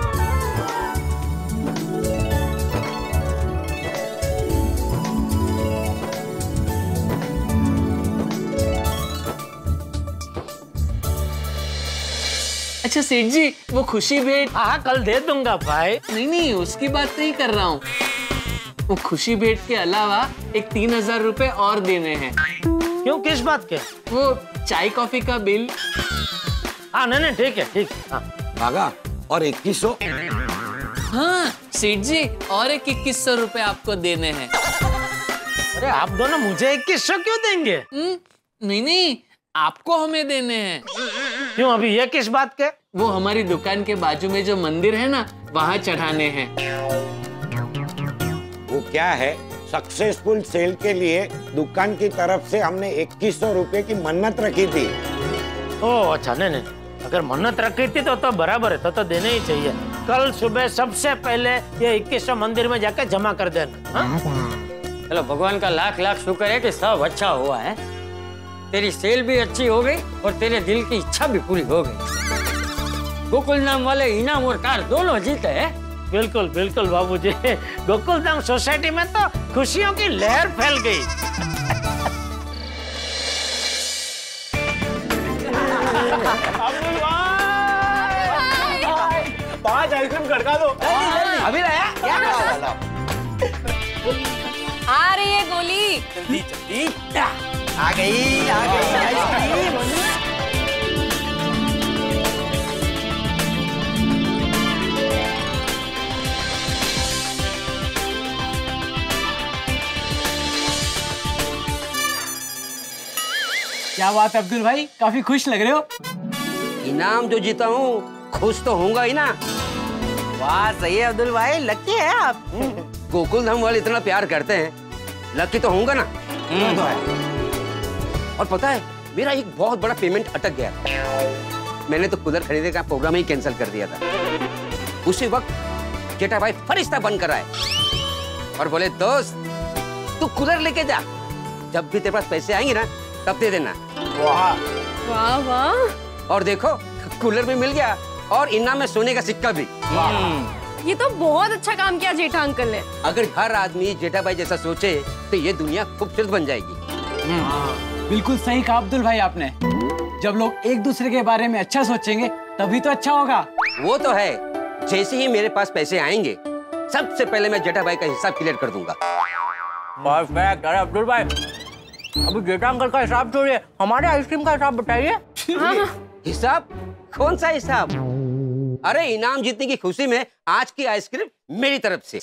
अच्छा सेठ जी, वो खुशी भेंट? हाँ कल दे दूंगा भाई। नहीं नहीं, उसकी बात नहीं कर रहा हूँ। वो खुशी भेंट के अलावा एक तीन हजार रुपए और देने हैं। क्यों, किस बात के? वो चाय कॉफी का बिल। हाँ नहीं नहीं ठीक है ठीक है। हाँ भागा, और इक्कीस सौ। हाँ सेठ जी, और एक इक्कीस सौ रुपए आपको देने हैं। अरे आप दोनों मुझे इक्कीस सौ क्यों देंगे? नहीं नहीं, आपको हमें देने हैं। क्यों, अभी ये किस बात के? वो हमारी दुकान के बाजू में जो मंदिर है ना, वहाँ चढ़ाने हैं। वो क्या है, सक्सेसफुल सेल के लिए दुकान की तरफ से हमने इक्कीस सौ रुपए की मन्नत रखी थी। ओह अच्छा, नहीं नहीं, अगर मन्नत रखी थी तो तो बराबर है, तो तो देने ही चाहिए। कल सुबह सबसे पहले ये इक्कीस सौ मंदिर में जाकर जमा कर देना। चलो भगवान का लाख लाख शुक्र है कि सब अच्छा हुआ है। तेरी सेल भी अच्छी हो गई और तेरे दिल की इच्छा भी पूरी हो गई। गोकुलधाम वाले इनाम और कार दोनों जीते हैं। बिल्कुल बिल्कुल बाबूजी, गोकुलधाम सोसाइटी में तो खुशियों की लहर फैल गई। पांच आइसक्रीम गड़का दो। अभी लाया क्या? आ रही है गोली। जल्दी जल्दी आ गई आ गई आइसक्रीम। क्या बात है अब्दुल भाई, काफी खुश लग रहे हो। इनाम जो जीता हूँ खुश तो होऊंगा ही ना। वाह सही है अब्दुल भाई, लकी है आप। गोकुल धाम वाले इतना प्यार करते हैं, लकी तो होऊंगा ना। तो है। और पता है मेरा एक बहुत बड़ा पेमेंट अटक गया। मैंने तो कूलर खरीदने का प्रोग्राम ही कैंसिल कर दिया था। उसी वक्त जेठा भाई फरिश्ता बनकर आए और बोले दोस्त तू कूलर लेके जा, जब भी तेरे पास पैसे आएंगे ना तब दे देना। वाह वाह वाह। और देखो कूलर भी मिल गया और इनाम में सोने का सिक्का भी। ये तो बहुत अच्छा काम किया जेठा अंकल ने। अगर हर आदमी जेठा भाई जैसा सोचे तो ये दुनिया खूबसूरत बन जाएगी। बिल्कुल सही कहा अब्दुल भाई आपने। जब लोग एक दूसरे के बारे में अच्छा सोचेंगे तभी तो अच्छा होगा। वो तो है। जैसे ही मेरे पास पैसे आएंगे सबसे पहले मैं जेठा भाई का हिसाब क्लियर कर दूंगा। परफेक्ट। अरे अब्दुल भाई अभी जेठा अंकल का हिसाब छोड़िए, हमारे आइसक्रीम का हिसाब बताइए। हिसाब? कौन सा हिसाब? अरे इनाम जीतने की खुशी में आज की आइसक्रीम मेरी तरफ से।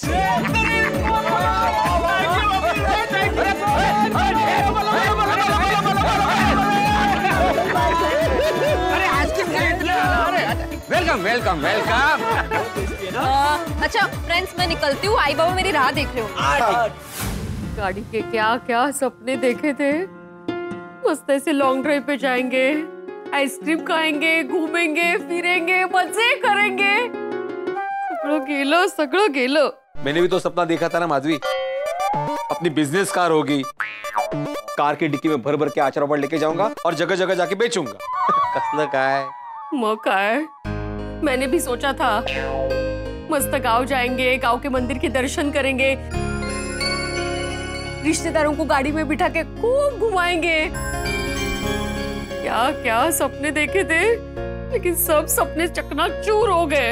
Welcome welcome welcome. अच्छा फ्रेंड्स मैं निकलती हूँ, आई बाबा मेरी राह देख रहे हो। गाड़ी के क्या क्या सपने देखे थे। मस्त ऐसे लॉन्ग ड्राइव पे जाएंगे, आइसक्रीम खाएंगे, घूमेंगे फिरेंगे, मजे करेंगे। सगड़ो गेलो सगड़ो गेलो। मैंने भी तो सपना देखा था ना माधवी, अपनी बिजनेस कार होगी, कार की डिक्की में भर भर के आचार रबड़ लेके जाऊंगा और जगह जगह जाके बेचूंगा। कसला का है मौका है। मैंने भी सोचा था मस्त गांव जाएंगे, गांव के मंदिर के दर्शन करेंगे, रिश्तेदारों को गाड़ी में बिठा के खूब घुमाएंगे। क्या क्या सपने देखे थे, लेकिन सब सपने चकनाचूर हो गए।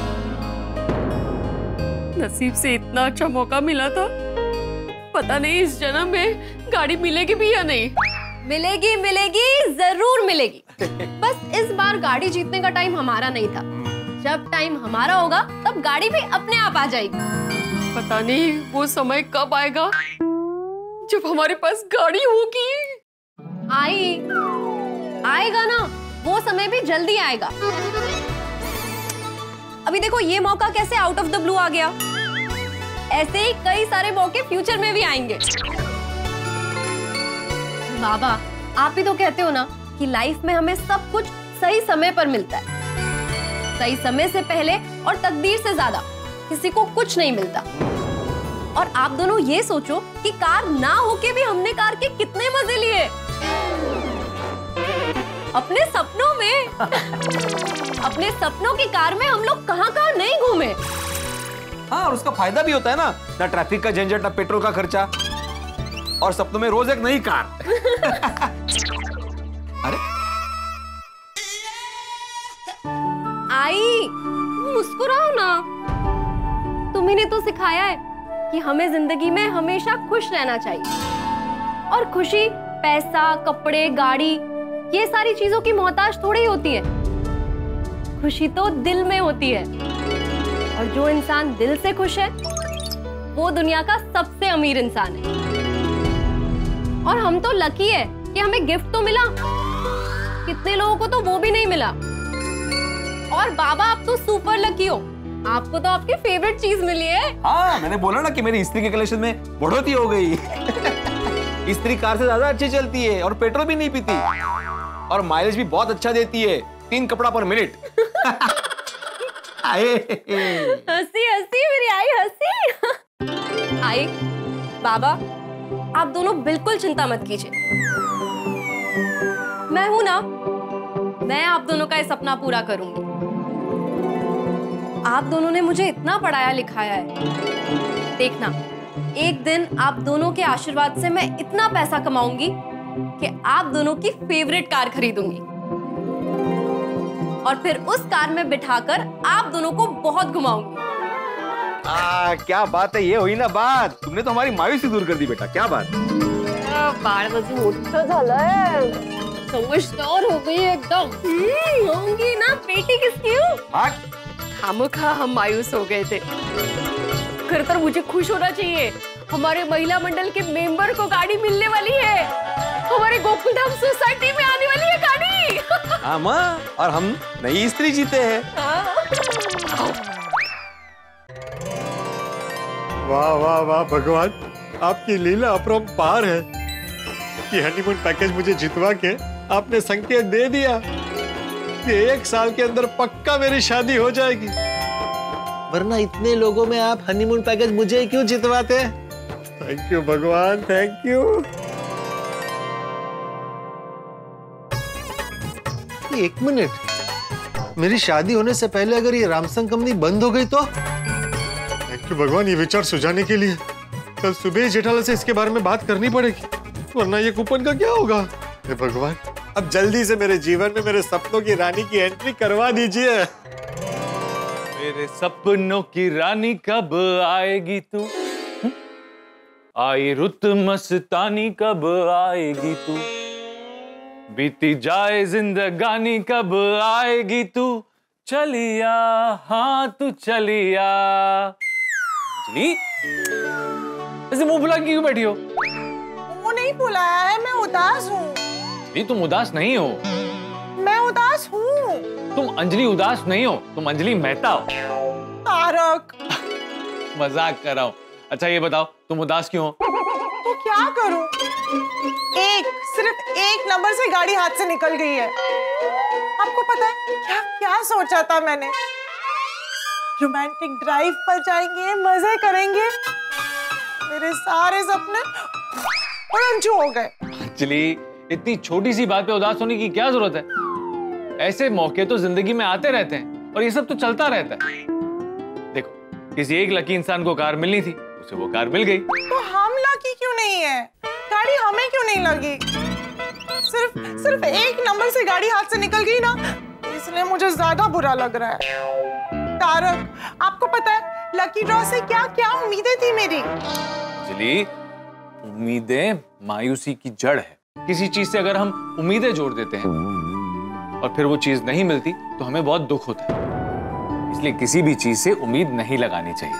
नसीब से इतना अच्छा मौका मिला था, पता नहीं इस जन्म में गाड़ी मिलेगी भी या नहीं। मिलेगी मिलेगी जरूर मिलेगी। बस इस बार गाड़ी जीतने का टाइम हमारा नहीं था। जब टाइम हमारा होगा तब गाड़ी भी अपने आप आ जाएगी। पता नहीं वो समय कब आएगा जब हमारे पास गाड़ी होगी। आई आएगा ना, वो समय भी जल्दी आएगा। अभी देखो ये मौका कैसे आउट ऑफ द ब्लू आ गया। ऐसे ही कई सारे मौके फ्यूचर में भी आएंगे। बाबा आप ही तो कहते हो ना कि लाइफ में हमें सब कुछ सही समय पर मिलता है। सही समय से पहले और तकदीर से ज्यादा किसी को कुछ नहीं मिलता। और आप दोनों ये सोचो कि कार ना होके भी हमने कार के कितने मजे लिए अपने सपनों में। अपने सपनों की कार में हम लोग कहां कहां नहीं घूमे। हाँ और उसका फायदा भी होता है ना, ना ट्रैफिक का झंझट, ना पेट्रोल का खर्चा, और सपनों में रोज एक नई कार। अरे आई मुस्कुराओ ना। तुम्ही ने तो सिखाया है कि हमें जिंदगी में हमेशा खुश रहना चाहिए। और खुशी पैसा, कपड़े, गाड़ी, ये सारी चीजों की मोहताज थोड़ी होती है। खुशी तो दिल में होती है। और जो इंसान दिल से खुश है वो दुनिया का सबसे अमीर इंसान है। और हम तो लकी है कि हमें गिफ्ट तो मिला, कितने लोगों को तो वो भी नहीं मिला। और बाबा आप तो सुपर लकी हो, आपको तो आपकी फेवरेट चीज मिली है। हाँ मैंने बोला ना कि मेरी इस्त्री के कलेक्शन में बढ़ोतरी हो गई। इस्त्री कार से ज्यादा अच्छी चलती है और पेट्रोल भी नहीं पीती और माइलेज भी बहुत अच्छा देती है, तीन कपड़ा पर मिनट। हंसी हंसी मेरी आई हंसी। आई बाबा आप दोनों बिल्कुल चिंता मत कीजिए, मैं हूं ना, मैं आप दोनों का ये सपना पूरा करूंगी। आप दोनों ने मुझे इतना पढ़ाया लिखाया है, देखना एक दिन आप दोनों के आशीर्वाद से मैं इतना पैसा कमाऊंगी कि आप दोनों की फेवरेट कार खरीदूंगी और फिर उस कार में बिठाकर आप दोनों को बहुत घुमाऊंगी। आ, क्या बात है, ये हुई ना बात। तुमने तो हमारी मायूसी दूर कर दी बेटा, क्या बात। बाळ माझं मोठं झालंय, समझदार हो गई एकदम। होंगी ना बेटी किसकी हूँ। खामखा हम मायूस हो गए थे। कर तर मुझे खुश होना चाहिए, हमारे महिला मंडल के मेंबर को गाड़ी मिलने वाली है, हमारे गोकुलधाम सोसाइटी में आने वाली है गाड़ी। हाँ माँ, और हम नई स्त्री जीते हैं। वाह वाह वाह भगवान, आपकी लीला अपरंपार है कि हनीमून पैकेज मुझे जितवा के आपने संकेत दे दिया कि एक साल के अंदर पक्का मेरी शादी हो जाएगी। वरना इतने लोगों में आप हनीमून पैकेज मुझे क्यों जितवाते? थैंक यू भगवान, थैंक यू। एक मिनट, मेरी शादी होने से पहले अगर ये रामसंग कंपनी बंद हो गई तो? थैंक यू भगवान, ये विचार सुझाने के लिए। कल सुबह ही जेठालाल से इसके बारे में बात करनी पड़ेगी, वरना ये कूपन का क्या होगा? हे भगवान, अब जल्दी से मेरे जीवन में मेरे सपनों की रानी की एंट्री करवा दीजिए। मेरे सपनों की रानी कब आएगी तू? आई रुत मस्तानी कब आएगी तू? बीती जाए जिंदगानी कब आएगी तू? चलिया हाँ तू चलिया। अंजलि, ऐसे मुंह फुला के क्यों बैठी हो? वो नहीं फुलाया है, मैं उदास हूँ। अंजलि, तुम उदास नहीं हो। मैं उदास हूँ। तुम अंजलि उदास नहीं हो, तुम अंजलि मेहता हो। तारक, मजाक कर रहा हूँ। अच्छा ये बताओ, तुम उदास क्यों हो? तो क्या करूं? एक सिर्फ एक नंबर से गाड़ी हाथ से निकल गई है। आपको पता है क्या क्या सोचा था मैंने? रोमांटिक ड्राइव पर जाएंगे, मजे करेंगे। मेरे सारे सपने उड़नछू हो गए। अंजलि, इतनी छोटी सी बात पे उदास होने की क्या जरूरत है? ऐसे मौके तो जिंदगी में आते रहते हैं और ये सब तो चलता रहता है। देखो, किसी एक लकी इंसान को कार मिलनी थी, उसे वो कार मिल गई। तो हम लकी क्यों नहीं है? गाड़ी हमें क्यों नहीं लगी? सिर्फ सिर्फ एक नंबर से गाड़ी हाथ से निकल गई ना, इसलिए मुझे ज्यादा बुरा लग रहा है। तारक, आपको पता है लकी ड्रॉ से क्या क्या उम्मीदें थी मेरी? अंजलि, उम्मीदें मायूसी की जड़ है। किसी चीज से अगर हम उम्मीदें जोड़ देते हैं और फिर वो चीज नहीं मिलती तो हमें बहुत दुख होता है। इसलिए किसी भी चीज से उम्मीद नहीं लगानी चाहिए।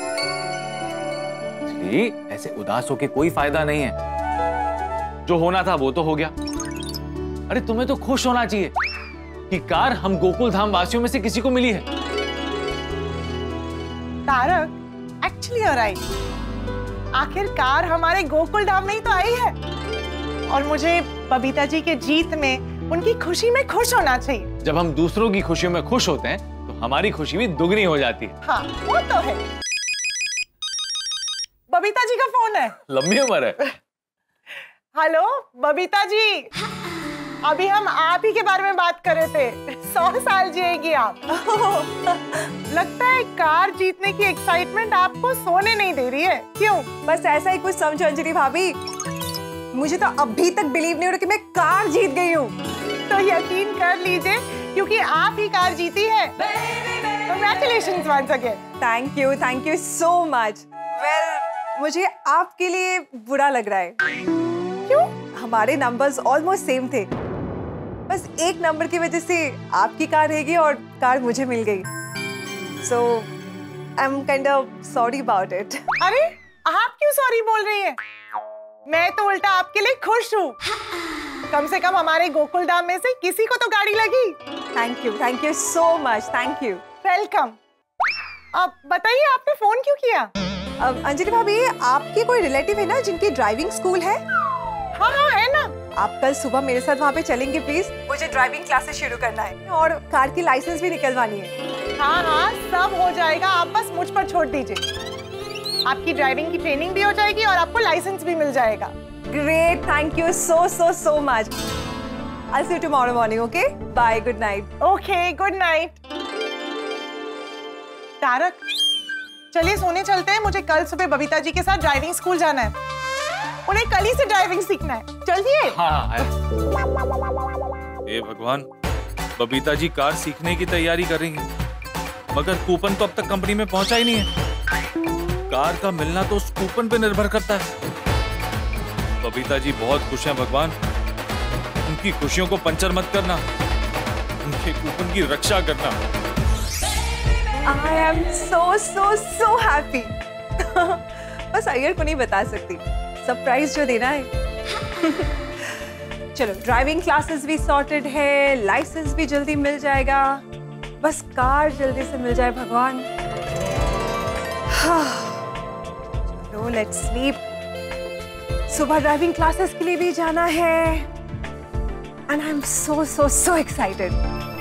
अंजलि, ऐसे उदास होके कोई फायदा नहीं है। जो होना था वो तो हो गया। अरे तुम्हें तो खुश होना चाहिए कि कार हम गोकुल धाम वासियों में से किसी को मिली है। Taarak, actually you right. आखिरकार हमारे गोकुल धाम में ही तो आई है और मुझे बबीता जी के जीत में उनकी खुशी में खुश होना चाहिए। जब हम दूसरों की खुशियों में खुश होते हैं तो हमारी खुशी भी दुगनी हो जाती है। हाँ, वो तो है। बबीता जी का फोन है। लंबी उम्र है। हेलो बबीता जी, अभी हम आप ही के बारे में बात कर रहे थे। सौ साल जिएगी आप। लगता है कार जीतने की एक्साइटमेंट आपको सोने नहीं दे रही है। क्यों? बस ऐसा ही कुछ समझो अंजलि भाभी। मुझे तो अभी तक बिलीव नहीं हो रहा कि मैं कार जीत गई हूँ। तो यकीन कर लीजिए क्योंकि आप ही कार जीती है। Congratulations once again. Thank you, thank you so much. Well, मुझे आपके लिए बुरा लग रहा है। क्यों? हमारे नंबर्स ऑलमोस्ट सेम थे। बस एक नंबर की वजह से आपकी कार रहेगी और कार मुझे मिल गई। So, I'm kind of sorry about it. अरे, आप क्यों सॉरी बोल रही हैं? मैं तो उल्टा आपके लिए खुश हूँ। कम से कम हमारे गोकुल धाम में से किसी को तो गाड़ी लगी। Thank you, thank you so much, thank you. Welcome. अब बताइए आपने फोन क्यों किया? अब अंजलि भाभी, आपकी कोई रिलेटिव है ना जिनकी ड्राइविंग स्कूल है? हाँ हाँ है ना। आप कल सुबह मेरे साथ वहाँ पे चलेंगे प्लीज? मुझे ड्राइविंग क्लासेस शुरू करना है और कार की लाइसेंस भी निकलवानी है। हाँ हाँ सब हो जाएगा, आप बस मुझ पर छोड़ दीजिए। आपकी ड्राइविंग की ट्रेनिंग भी हो जाएगी और आपको लाइसेंस भी मिल जाएगा। Great, thank you so so so much. I'll see you tomorrow morning, okay? Bye, good night. Okay, good night. Taarak, चलिए सोने चलते हैं। मुझे कल सुबह बबीता जी के साथ ड्राइविंग स्कूल जाना है। उन्हें कल ही से ड्राइविंग सीखना है। चलिए। हाँ, हे भगवान, बबीता जी कार सीखने की तैयारी कर रही हैं, मगर कूपन तो अब तक कंपनी में पहुंचा ही नहीं है। कार का मिलना तो उस कूपन पे निर्भर करता है। बबीता जी बहुत खुश हैं भगवान, उनकी खुशियों को पंचर मत करना, उनके कूपन की रक्षा करना। I am so so so happy. बस अय्यर को नहीं बता सकती, सरप्राइज जो देना है। चलो, ड्राइविंग क्लासेस भी सॉर्टेड है, लाइसेंस भी जल्दी मिल जाएगा, बस कार जल्दी से मिल जाए भगवान। चलो लेट्स स्लीप। सुबह ड्राइविंग क्लासेस के लिए भी जाना है and I am so so so excited.